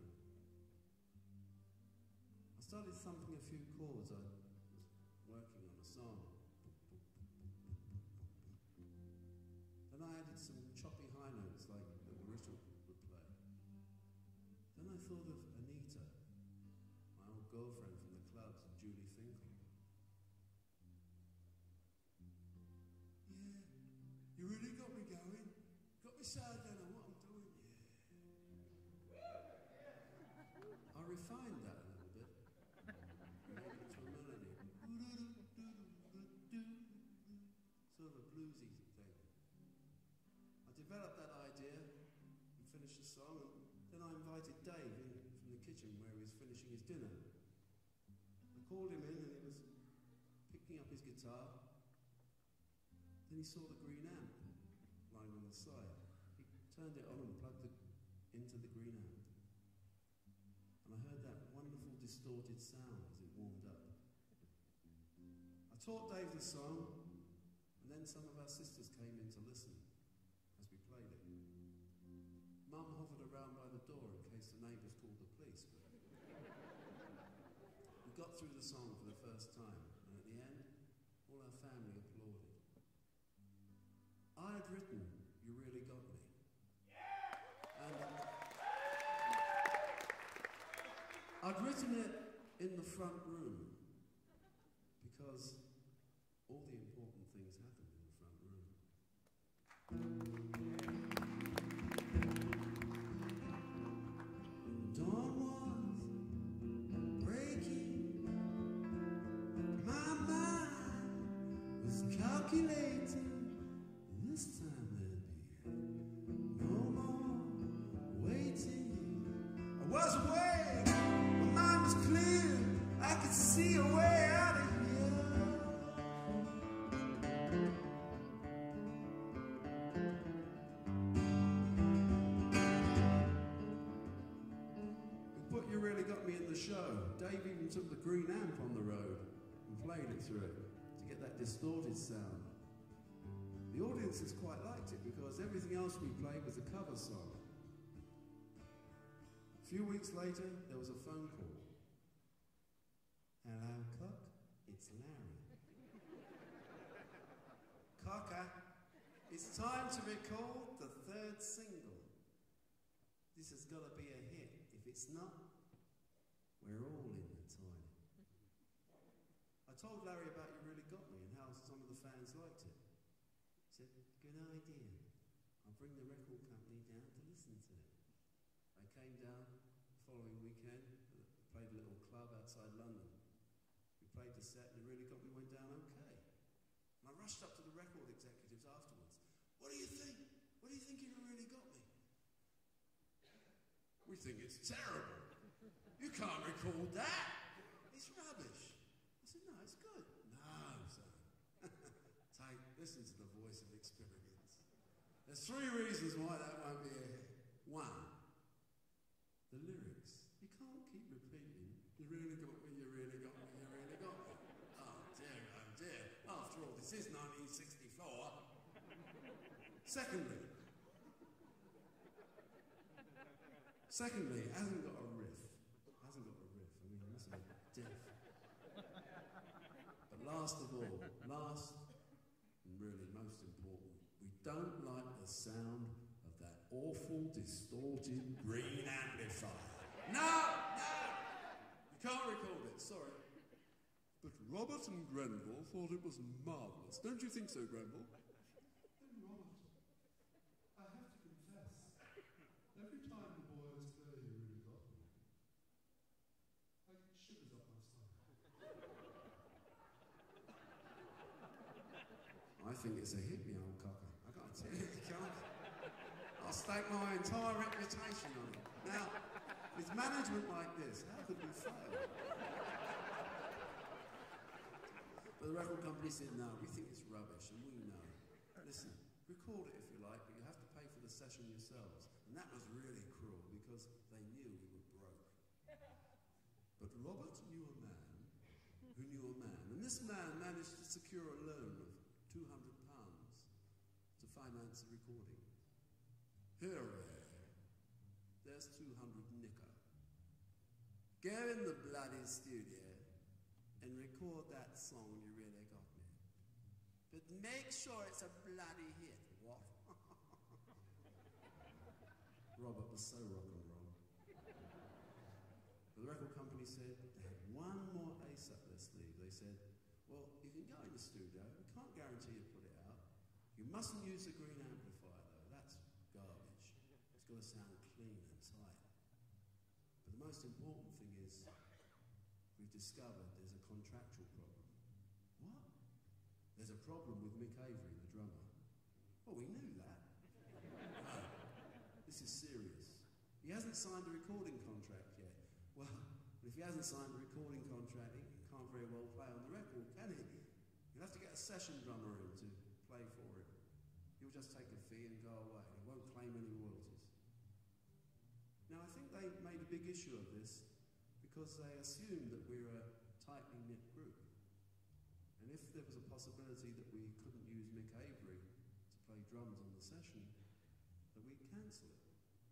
Speaker 2: I started thumping a few chords. I was working on a song. Then I added some choppy high notes like Little Richard would play. Then I thought of Anita, my old girlfriend from the clubs, and Julie Finkel. Yeah, you really got me going. Got me sad then on what I'm doing, yeah. I refined that a little bit. Made it into a melody. Sort of a bluesy thing. I developed that idea and finished the song, and then I invited Dave in from the kitchen where he was finishing his dinner. I called him in and he was picking up his guitar. Then he saw the green amp lying on the side. He turned it on and plugged it into the green amp. And I heard that wonderful distorted sound as it warmed up. I taught Dave the song, and then some of our sisters came in to listen as we played it. Mum hovered around by the door in case the neighbours called the police. But we got through the song for the first time, and at the end, all our family applauded. I had written You Really Got Me. And I'd written it in the front room because all the important things happened in the front room. Dawn was breaking, my mind was calculating. This time there'd be no more waiting. I was awake, my mind was clear, I could see a way out of here. We put You Really Got Me in the show. Dave even took the green amp on the road and played it through it to get that distorted sound. The audiences quite liked it because everything else we played was a cover song. A few weeks later, there was a phone call. Hello, Cock, it's Larry. Cocker, it's time to record the third single. This has got to be a hit. If it's not, we're all in the toilet. I told Larry about You Really Got Me and how some of the fans liked it. He said, good idea. I'll bring the record company down to listen to it. They came down the following weekend, played a little club outside London. We played the set and It Really Got Me went down okay. And I rushed up to the record executives afterwards. What do you think? What do you think of You Really Got Me? We think it's terrible. You can't record that. It's rubbish. I said, no, it's good. No, son. Take, listen to the voice of experience. There's three reasons why that won't be a hit. One, the lyrics. You can't keep repeating, you really got me, you really got me, you really got me. Oh dear, oh dear. After all, this is nineteen sixty-four. Secondly, secondly, it hasn't got a riff. It hasn't got a riff. I mean, it must be deaf. But last of all, last and really most important, we don't like the sound of that awful, distorted green amplifier. No, no! You can't record it, sorry. But Robert and Grenville thought it was marvellous. Don't you think so, Grenville?
Speaker 4: Then Robert, I have to confess, every time the boys play You Really Got Me, I get shivers up my spine.
Speaker 2: I think it's a hit, me old cocker. I can't tell you, you can't. I'll stake my entire reputation on it. Now, with management like this, how could we fail? But the record company said, no, we think it's rubbish, and we know. Listen, record it if you like, but you have to pay for the session yourselves. And that was really cruel, because they knew we were broke. But Robert knew a man who knew a man, and this man managed to secure a loan of two hundred pounds to finance the recording. Hooray! There's two hundred nicker. Go in the bloody studio and record that song you really got me. But make sure it's a bloody hit. What? Robert was so rock and roll. But the record company said they had one more ace up their sleeve. They said, well, you can go in the studio. We can't guarantee you put it out. You mustn't use the green amplifier, though. That's garbage. It's got to sound clean and tight. But the most important thing is we've discovered there's a contractual problem. What? There's a problem with Mick Avery, the drummer. Well, we knew that. No, this is serious. He hasn't signed a recording contract yet. Well, if he hasn't signed a recording contract, he can't very well play on the record, can he? You'll have to get a session drummer in to play for him. He'll just take a fee and go away. He won't claim any royalties. Now, I think they made a big issue of this because they assumed that we're a tightly knit group. And if there was a possibility that we couldn't use Mick Avery to play drums on the session, that we'd cancel it.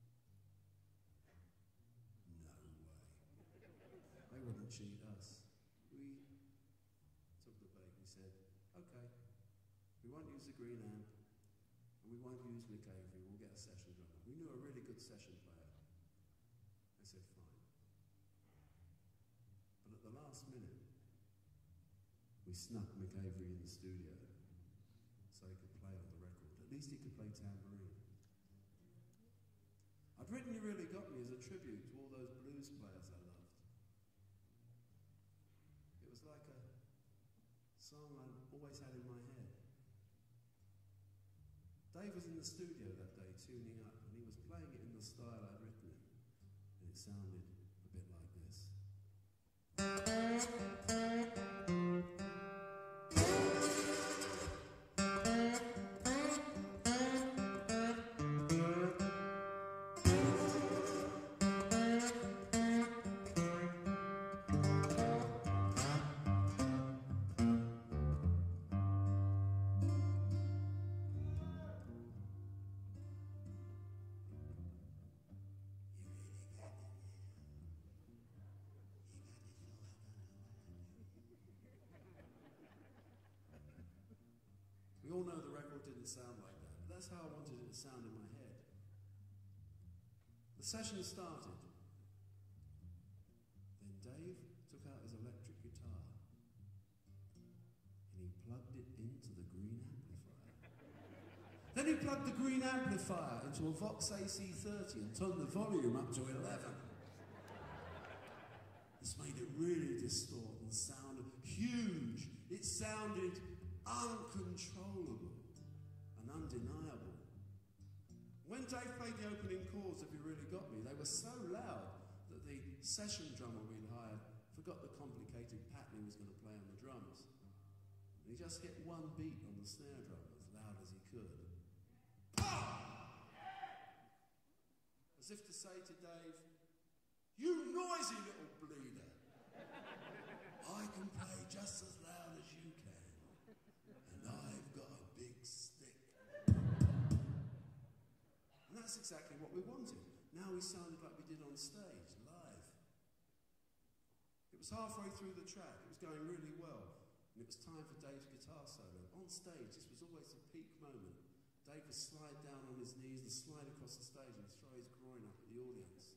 Speaker 2: No way. They wouldn't cheat us. We took the bait. We said, okay, we won't use the green amp, and we won't use Mick Avery. We'll get a session drummer. We knew a really good session player. I said, fine. But at the last minute, we snuck Mick Avery in the studio so he could play on the record. At least he could play tambourine. I'd written You Really Got Me as a tribute to all those blues players I loved. It was like a song I always had in my head. Dave was in the studio that day tuning up, and he was playing it in the style I'd written it, and it sounded a bit like this. We all know the record didn't sound like that, but that's how I wanted it to sound in my head. The session started. Then Dave took out his electric guitar and he plugged it into the green amplifier. Then he plugged the green amplifier into a Vox A C thirty and turned the volume up to eleven. This made it really distort and sound huge. It sounded uncontrollable and undeniable. When Dave played the opening chords of You Really Got Me, they were so loud that the session drummer we'd hired forgot the complicated pattern he was going to play on the drums. And he just hit one beat on the snare drum as loud as he could. As if to say to Dave, you noisy little bleeder, I can play just as loud as you can. And I've got a big stick. And that's exactly what we wanted. Now we sounded like we did on stage, live. It was halfway through the track. It was going really well. And it was time for Dave's guitar solo. On stage, this was always a peak moment. Dave would slide down on his knees and slide across the stage and throw his groin up at the audience.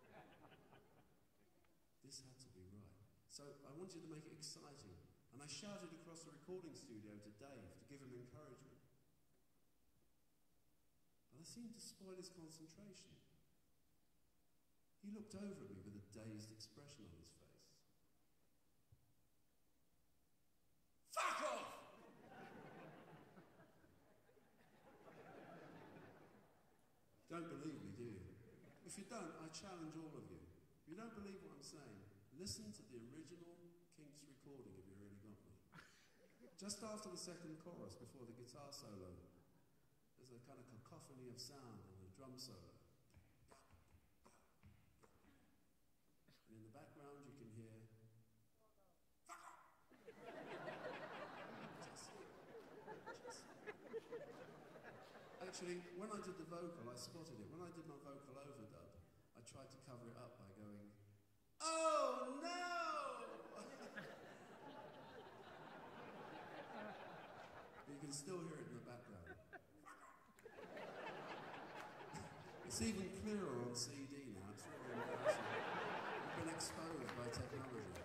Speaker 2: This had to be right. So I wanted to make it exciting. And I shouted across the recording studio to Dave to give him encouragement. But I seemed to spoil his concentration. He looked over at me with a dazed expression on his face. Fuck off! don't believe me, do you? If you don't, I challenge all of you. If you don't believe what I'm saying, listen to the original Kinks recording if you really got me. Just after the second chorus, before the guitar solo, there's a kind of cacophony of sound and a drum solo. And in the background you can hear Actually, when I did the vocal, I spotted it. When I did my vocal overdub, I tried to cover it up by going, "Oh no!" You can still hear it in the background. It's even clearer on C D now. It's really embarrassing. We've been exposed by technology.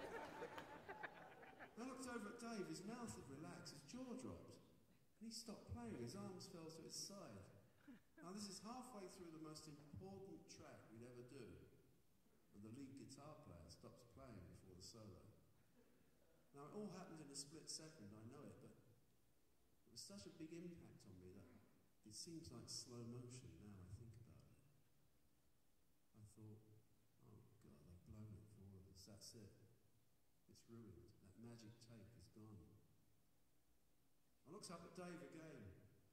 Speaker 2: I looked over at Dave. His mouth had relaxed. His jaw dropped. And he stopped playing, his arms fell to his side. Now this is halfway through the most important track we'd ever do, and the lead guitar player stops playing before the solo. Now it all happened in a split second, I know it, but it was such a big impact on me that it seems like slow motion now I think about it. I thought, oh God, they've blown it for all of us, that's it. It's ruined, that magic take is gone. I looked up at Dave again.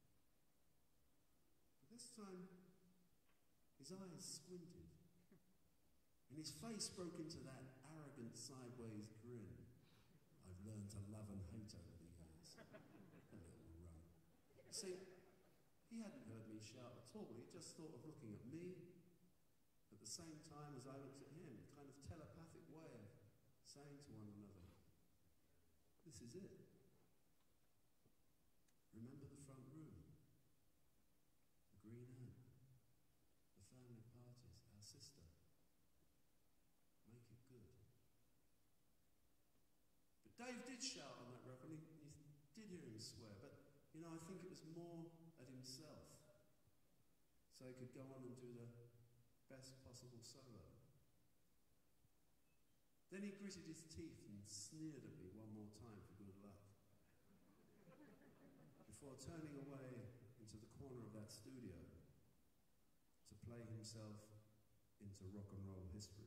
Speaker 2: But this time, his eyes squinted. And his face broke into that arrogant sideways grin. I've learned to love and hate over the years. A little runt. You see, he hadn't heard me shout at all. He just thought of looking at me at the same time as I looked at him. A kind of telepathic way of saying to one another, this is it. Remember the front room, the green ant, the family parties, our sister. Make it good. But Dave did shout on that record, and he, you did hear him swear, but you know, I think it was more at himself, so he could go on and do the best possible solo. Then he gritted his teeth and sneered at me one more time for good luck, before turning away into the corner of that studio to play himself into rock and roll history.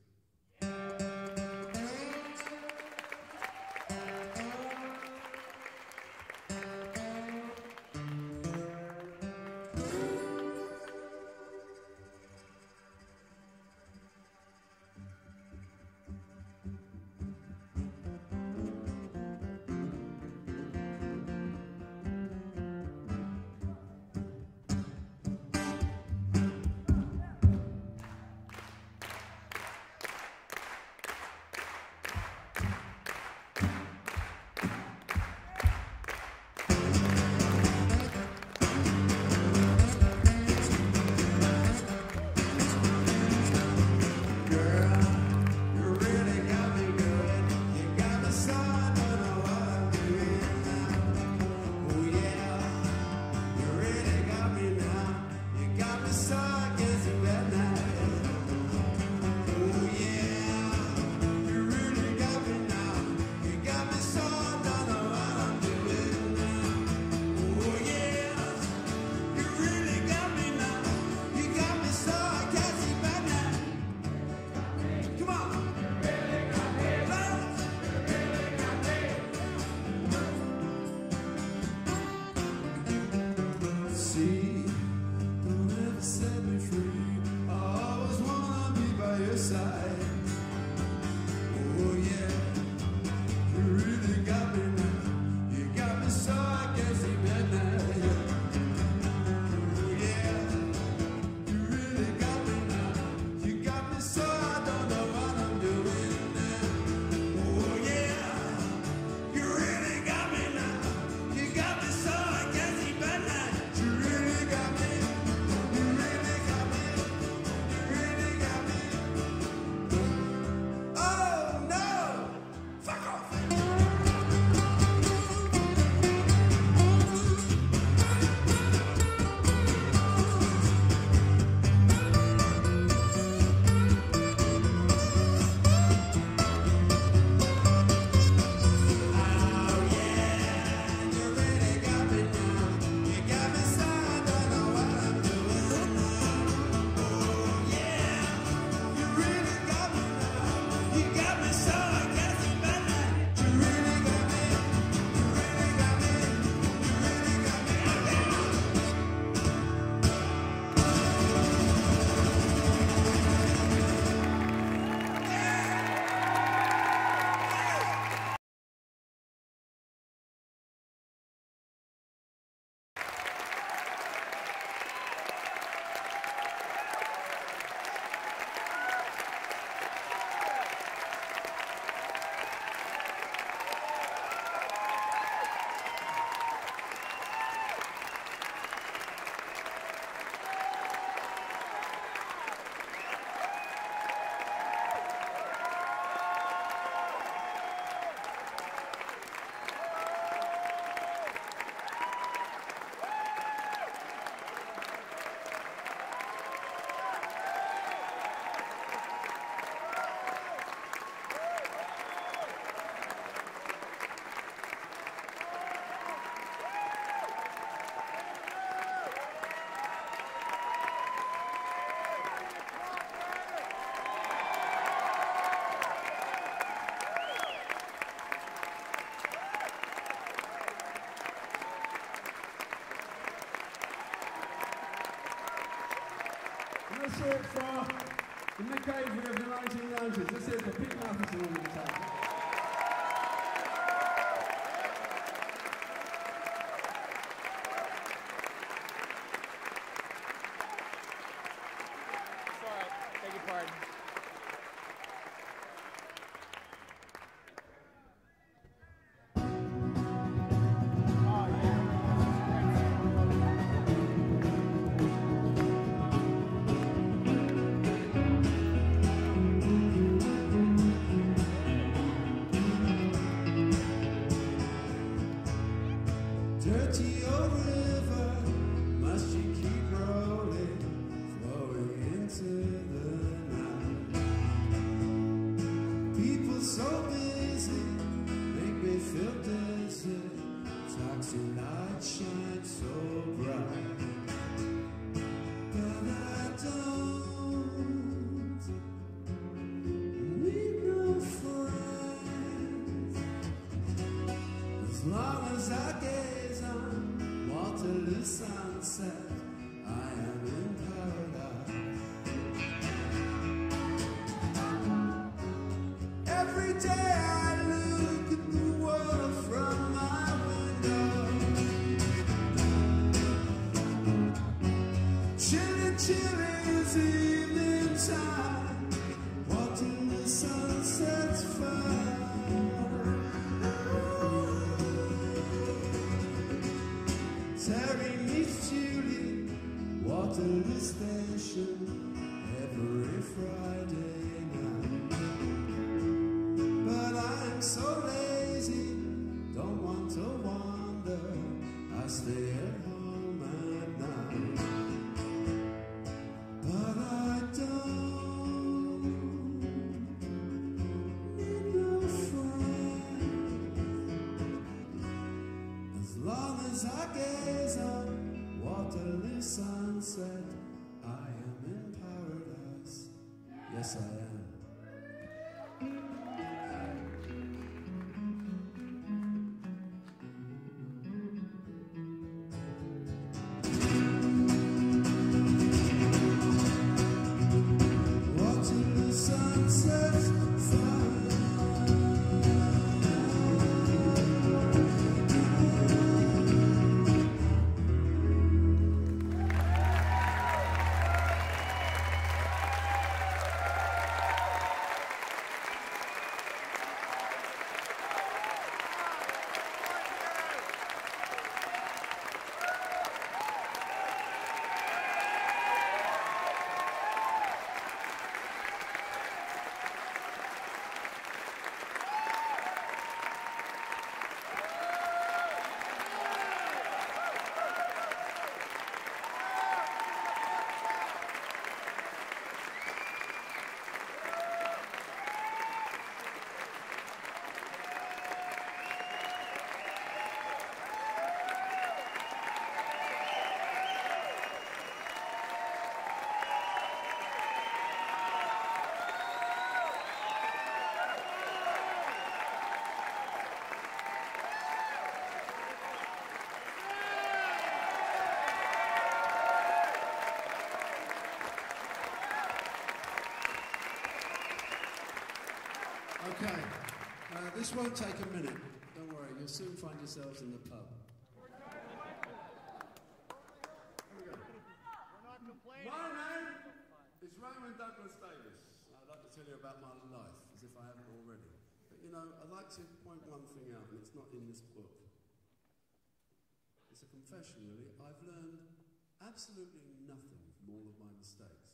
Speaker 2: And let's hear it for the Mick Avery of the nineteen nineties. Let's hear it for Pete Matheson on the guitar.
Speaker 1: Dirty old river, must you keep rolling, flowing into the night? People so busy, make me feel dizzy, taxi lights shine so bright. But I don't need no friends, as long as I get Waterloo sunset, I am in paradise. Every day I look at the world from my window. Chilly, chilly is evening time. Waterloo sunset's fine. Terry meets Julie, Waterloo Station, every Friday night. But I'm so lazy, don't want to wander, I stay at home at night. But I don't need no friends, as long as I gaze on Waterloo sunset, I am in paradise. Yes, I am. Waterloo sunset's fine. Okay, uh, this won't take a minute. Don't worry, you'll soon find yourselves in the pub.
Speaker 2: My name is Raymond Douglas Davies. I'd like to tell you about my life, as if I haven't already. But you know, I'd like to point one thing out, and it's not in this book. It's a confession, really. I've learned absolutely nothing from all of my mistakes.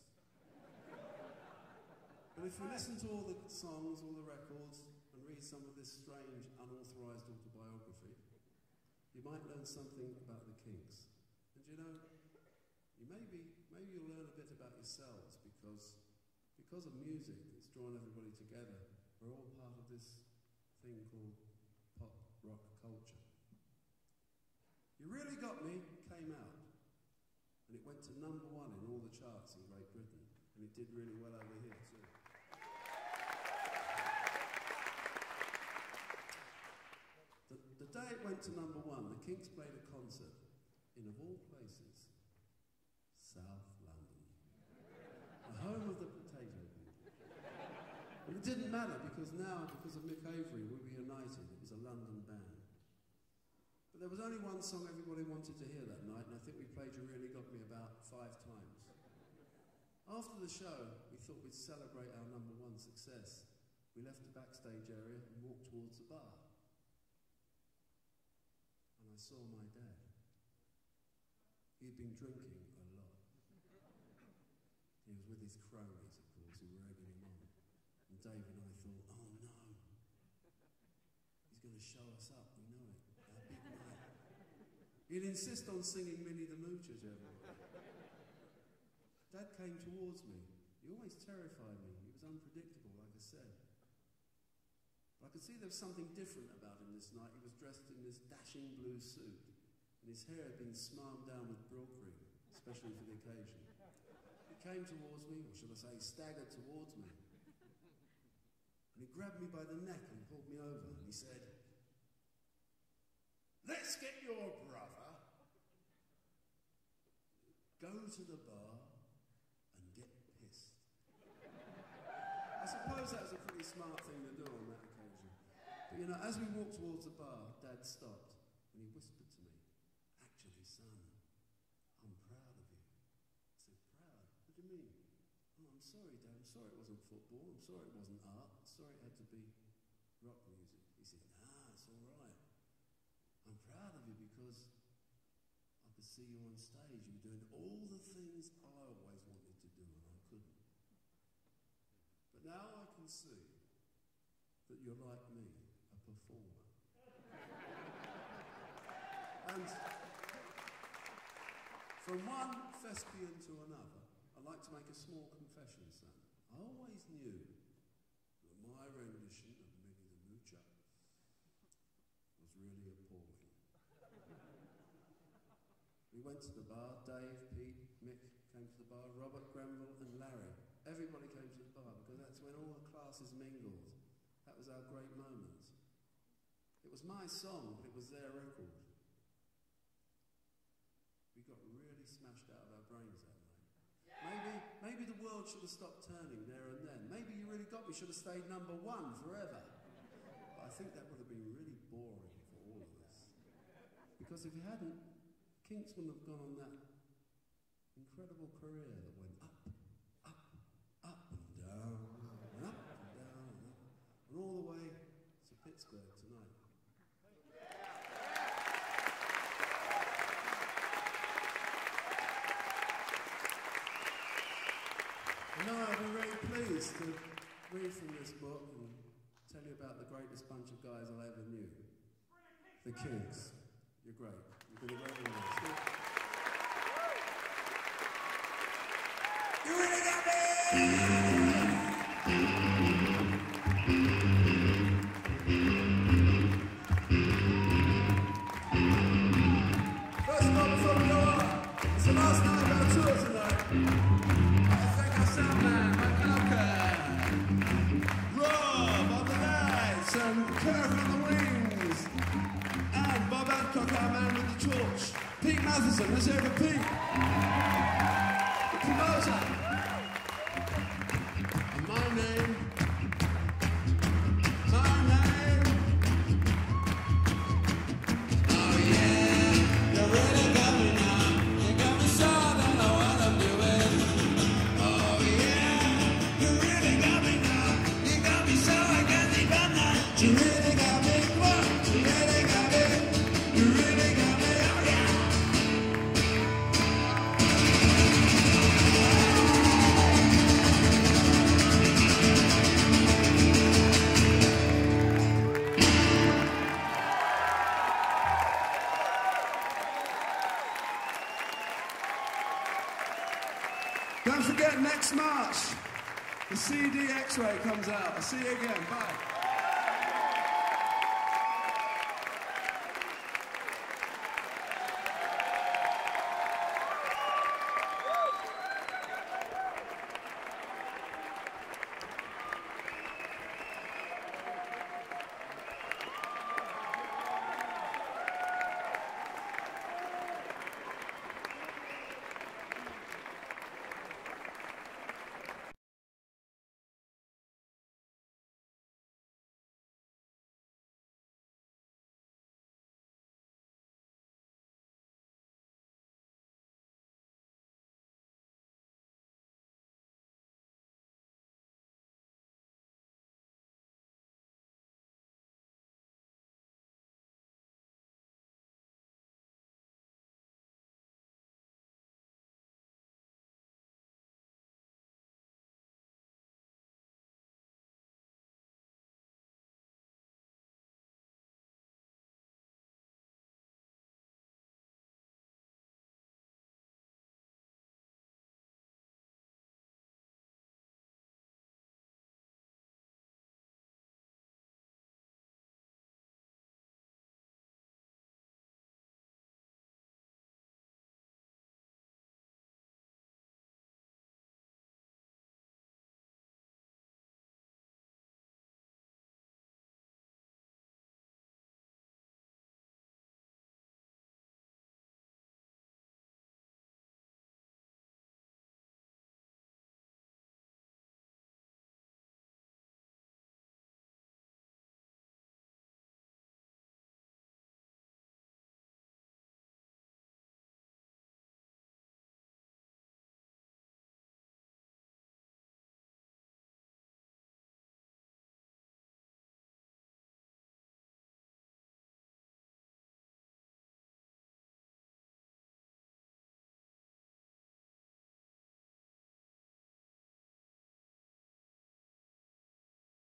Speaker 2: But if you listen to all the songs, all the records, and read some of this strange, unauthorised autobiography, you might learn something about the Kinks. And you know, you maybe, maybe you'll learn a bit about yourselves, because, because of music that's drawn everybody together, we're all part of this thing called pop rock culture. You Really Got Me came out, and it went to number one in all the charts in Great Britain, and it did really well over here too. The, the day it went to number one, the Kinks played a concert in, of all places, South London. it didn't matter because now, because of Mick Avery, we were united. It was a London band. But there was only one song everybody wanted to hear that night, and I think we played You Really Got Me about five times. After the show, we thought we'd celebrate our number one success. We left the backstage area and walked towards the bar. And I saw my dad. He'd been drinking a lot. He was with his cronies, of course, who were egging him on. And Dave and I thought, oh no, he's going to show us up, we know it, our big night. He'd insist on singing Minnie the Moocher to everyone. Dad came towards me. He always terrified me. He was unpredictable, like I said. But I could see there was something different about him this night. He was dressed in this dashing blue suit, and his hair had been smarmed down with Brilkring, especially for the occasion. He came towards me, or should I say, staggered towards me. And he grabbed me by the neck and pulled me over, and he said, "Let's get your brother, go to the bar, and get pissed." I suppose that was a pretty smart thing to do on that occasion. But you know, as we walked towards the bar, Dad stopped, and he whispered to me, "Actually, son, I'm proud of you." I said, "Proud? What do you mean?" "Oh, I'm sorry, Dad. I'm sorry it wasn't football. I'm sorry it wasn't art. I'm sorry it had to be rock music." He said, "Nah, it's all right. I'm proud of you because I could see you on stage. You were doing all the things I always wanted to do and I couldn't. But now I can see that you're like me, a performer." And from one thespian to another, I'd like to make a small confession, son. I always knew that my rendition of Minnie the Moocher was really appalling. We went to the bar. Dave, Pete, Mick came to the bar, Robert, Grenville and Larry. Everybody came to the bar because that's when all the classes mingled. That was our great moment. It was my song, but it was their record. We got really smashed out of our brains that night. Maybe, maybe the world should have stopped turning there and then. Maybe You Really Got Me should have stayed number one forever. But I think that would have been really boring for all of us. Because if you hadn't, Kinks wouldn't have gone on that incredible career that went up, up, up and down, and up and down, and up, and all the way to Pittsburgh tonight. And now I'll be very pleased to read from this book and tell you about the greatest bunch of guys I ever knew. The Kinks. You're great. You've been a great audience. You really got me! First of all, before we go on, it's the last night of our tour tonight. I thank our sound man, Mike Alka, Rob on the lights, and Kirk on the wings, and Bob Adcock, our man with the torch. Pete Matheson, let's hear it for Pete. The promoter. And my name, my name. Oh yeah, you really got me now. You got me so I don't know what I'm doing. Oh yeah, you really got me now. You got me so I can't think of that. You really got me, what? You really got me. You really got me, oh yeah. Don't forget, next March, the C D X-Ray comes out. I'll see you again. Bye.